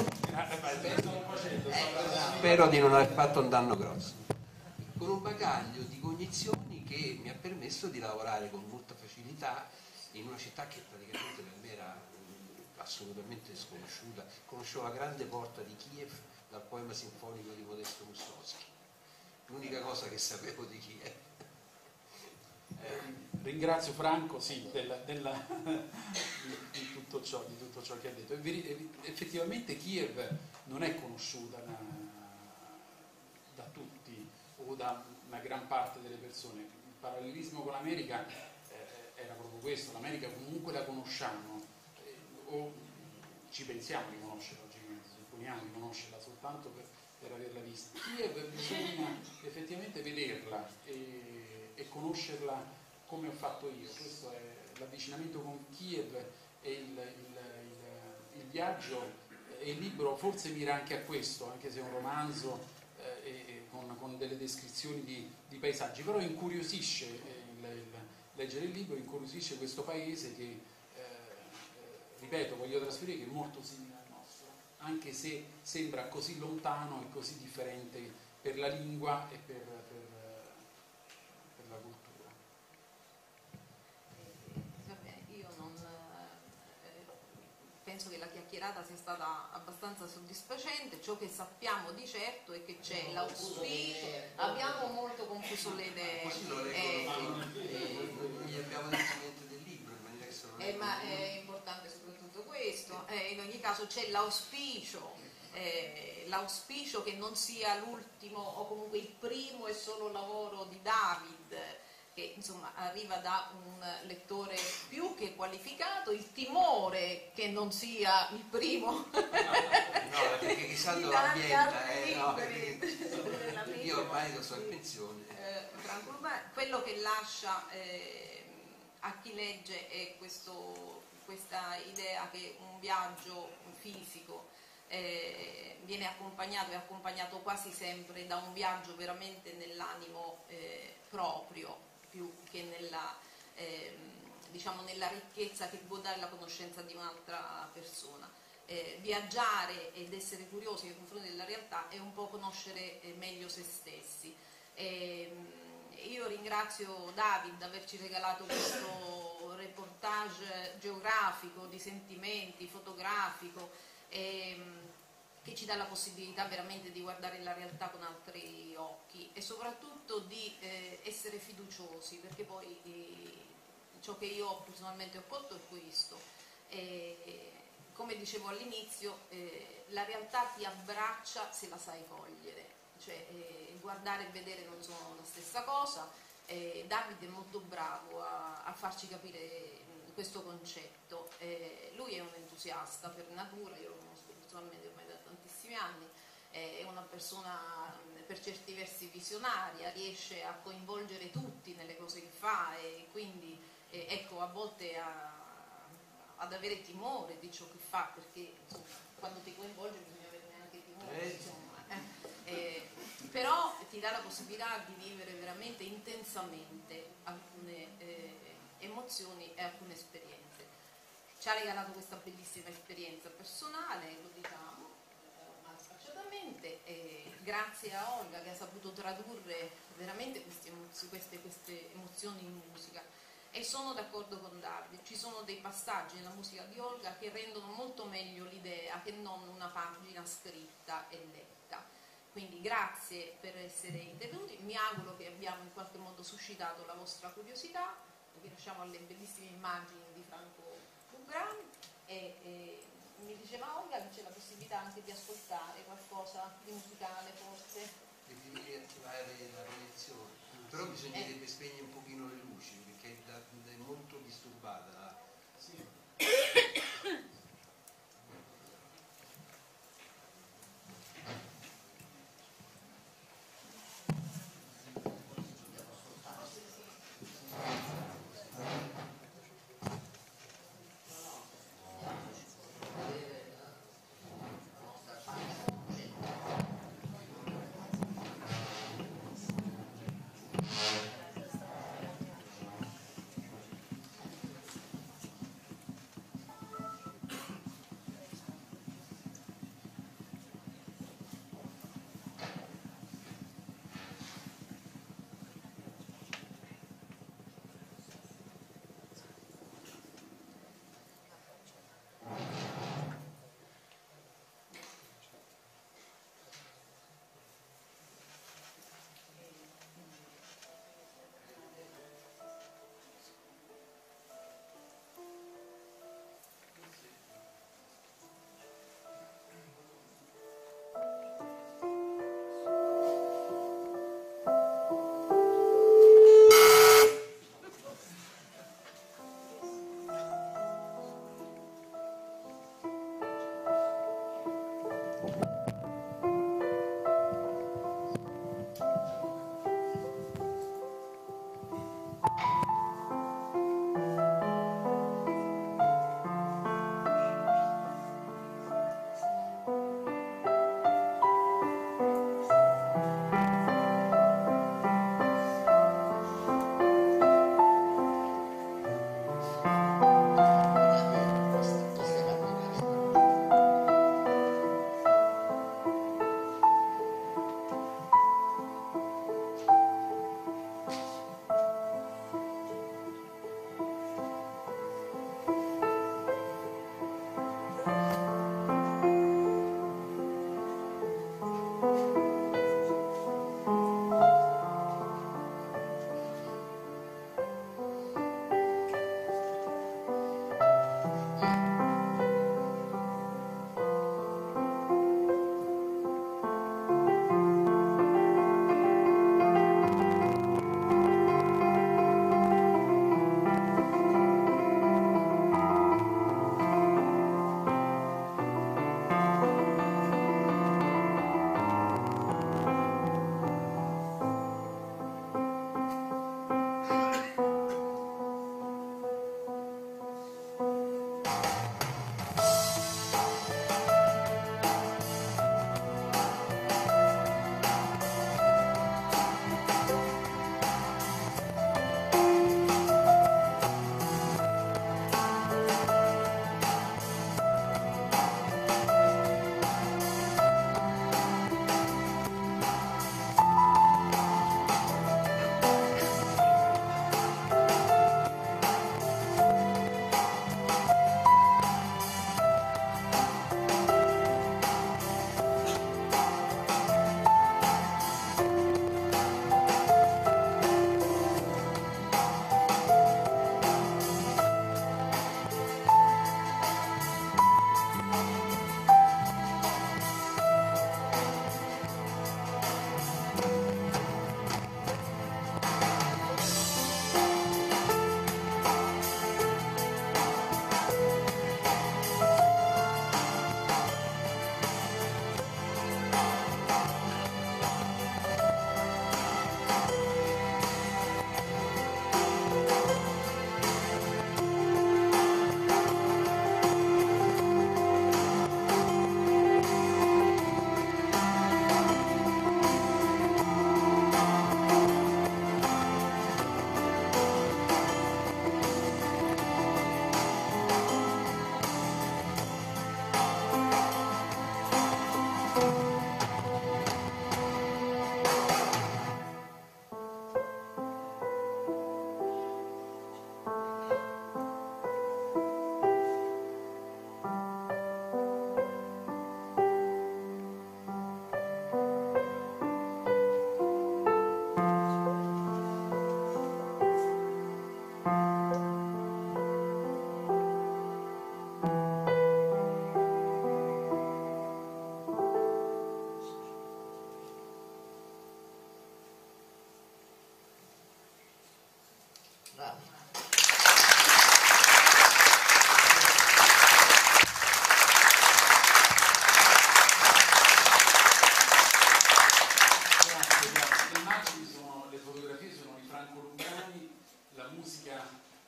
spero di non aver fatto un danno grosso, con un bagaglio di cognizioni che mi ha permesso di lavorare con molta facilità in una città che praticamente per me era mh, assolutamente sconosciuta. Conoscevo la grande porta di Kiev dal poema sinfonico di Modesto Mussorgsky, l'unica cosa che sapevo di Kiev. Eh, ringrazio Franco sì, della, della, di, tutto ciò, di tutto ciò che ha detto. Effettivamente Kiev non è conosciuta da, da tutti o da una gran parte delle persone. Il parallelismo con l'America eh, era proprio questo: l'America comunque la conosciamo eh, o ci pensiamo di conoscerla, ci supponiamo di conoscerla soltanto per, per averla vista. Kiev bisogna effettivamente vederla e, e conoscerla come ho fatto io. Questo è l'avvicinamento con Kiev e il, il, il, il viaggio. E il libro forse mira anche a questo, anche se è un romanzo eh, e, con, con delle descrizioni di, di paesaggi, però incuriosisce eh, il, il, leggere il libro, incuriosisce questo paese che eh, eh, ripeto, voglio trasferire, che è molto simile al nostro, anche se sembra così lontano e così differente per la lingua e per, per, per la cultura. Penso che la chiacchierata sia stata abbastanza soddisfacente. Ciò che sappiamo di certo è che c'è l'auspicio, abbiamo molto confuso le idee. Così lo leggono, eh, non gli abbiamo detto niente del libro, in maniera che se lo eh, ma è importante soprattutto questo. Eh, in ogni caso c'è l'auspicio, eh, l'auspicio che non sia l'ultimo o comunque il primo e solo lavoro di David, che insomma arriva da un lettore più che qualificato, il timore che non sia il primo. no, perché chissà dove ambienta, eh, no, perché io ormai lo so in pensione. Eh, Franco Urbani, quello che lascia eh, a chi legge è questo, questa idea che un viaggio fisico eh, viene accompagnato e accompagnato quasi sempre da un viaggio veramente nell'animo eh, proprio, più che nella, eh, diciamo nella ricchezza che può dare la conoscenza di un'altra persona. Eh, viaggiare ed essere curiosi nei confronti della realtà è un po' conoscere eh, meglio se stessi. Eh, io ringrazio David di averci regalato questo reportage geografico, di sentimenti, fotografico, ehm, che ci dà la possibilità veramente di guardare la realtà con altri occhi e soprattutto di eh, essere fiduciosi, perché poi eh, ciò che io personalmente ho colto è questo. E, come dicevo all'inizio, eh, la realtà ti abbraccia se la sai cogliere, cioè eh, guardare e vedere non sono la stessa cosa. Eh, David è molto bravo a, a farci capire questo concetto. Eh, lui è un entusiasta per natura, io lo conosco personalmente ormai da tantissimi anni, eh, è una persona per certi versi visionaria, riesce a coinvolgere tutti nelle cose che fa e quindi eh, ecco, a volte a, ad avere timore di ciò che fa, perché insomma, quando ti coinvolge bisogna averne anche timore, insomma, eh, eh, però ti dà la possibilità di vivere veramente intensamente alcune eh, emozioni e alcune esperienze. Ci ha regalato questa bellissima esperienza personale, lo diciamo eh, sfacciatamente, e grazie a Olga che ha saputo tradurre veramente queste emozioni, queste, queste emozioni in musica. E sono d'accordo con Davide, ci sono dei passaggi nella musica di Olga che rendono molto meglio l'idea che non una pagina scritta e letta. Quindi grazie per essere intervenuti, mi auguro che abbiamo in qualche modo suscitato la vostra curiosità, vi lasciamo alle bellissime immagini di Franco Urbani e, e mi diceva Olga che c'è la possibilità anche di ascoltare qualcosa di musicale forse. Devi riattivare la proiezione, però bisognerebbe eh. spegnere un pochino le luci perché è, da, è molto disturbata la... Sì.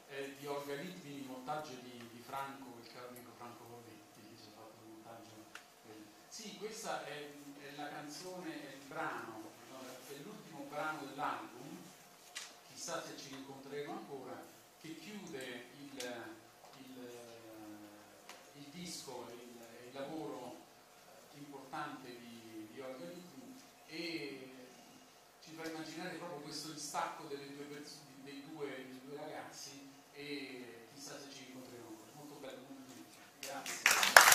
eh, di Olga Litvini, montaggio di, di Franco, il caro amico Franco Cornetti, che ci ha fatto il montaggio. Eh. Sì, questa è, è la canzone, è il brano, no, è l'ultimo brano dell'album, chissà se ci rincontreremo ancora, che chiude il, il, il disco, il, il lavoro importante di, di Olga Litvini, e ci fa immaginare proprio questo distacco delle due pers- dei, due, dei due ragazzi, e chissà se ci rincontreremo ancora. Molto bello, molto bello. Grazie.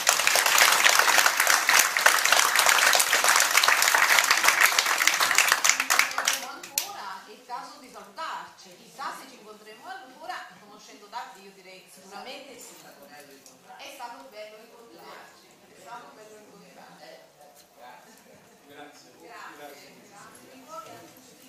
Chissà se ci incontreremo allora, conoscendo Davide io direi sicuramente sì. È stato bello incontrarci, è stato bello incontrarci. Grazie. Grazie. Grazie. Ricordo a tutti.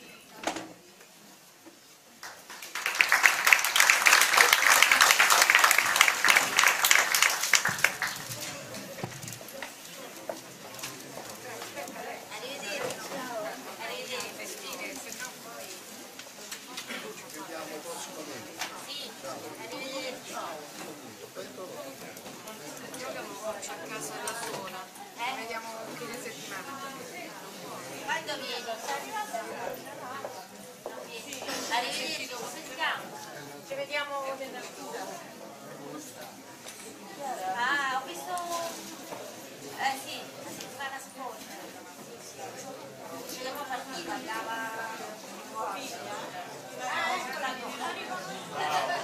A casa da sola, eh? Vediamo un fine settimana. Quando vieni? Arrivederci, come si chiama? Ci vediamo venerdì. Ah, ho visto. Eh sì, si fa la scuola. C'è una partita, andava tua figlia. Ah, ecco la tua.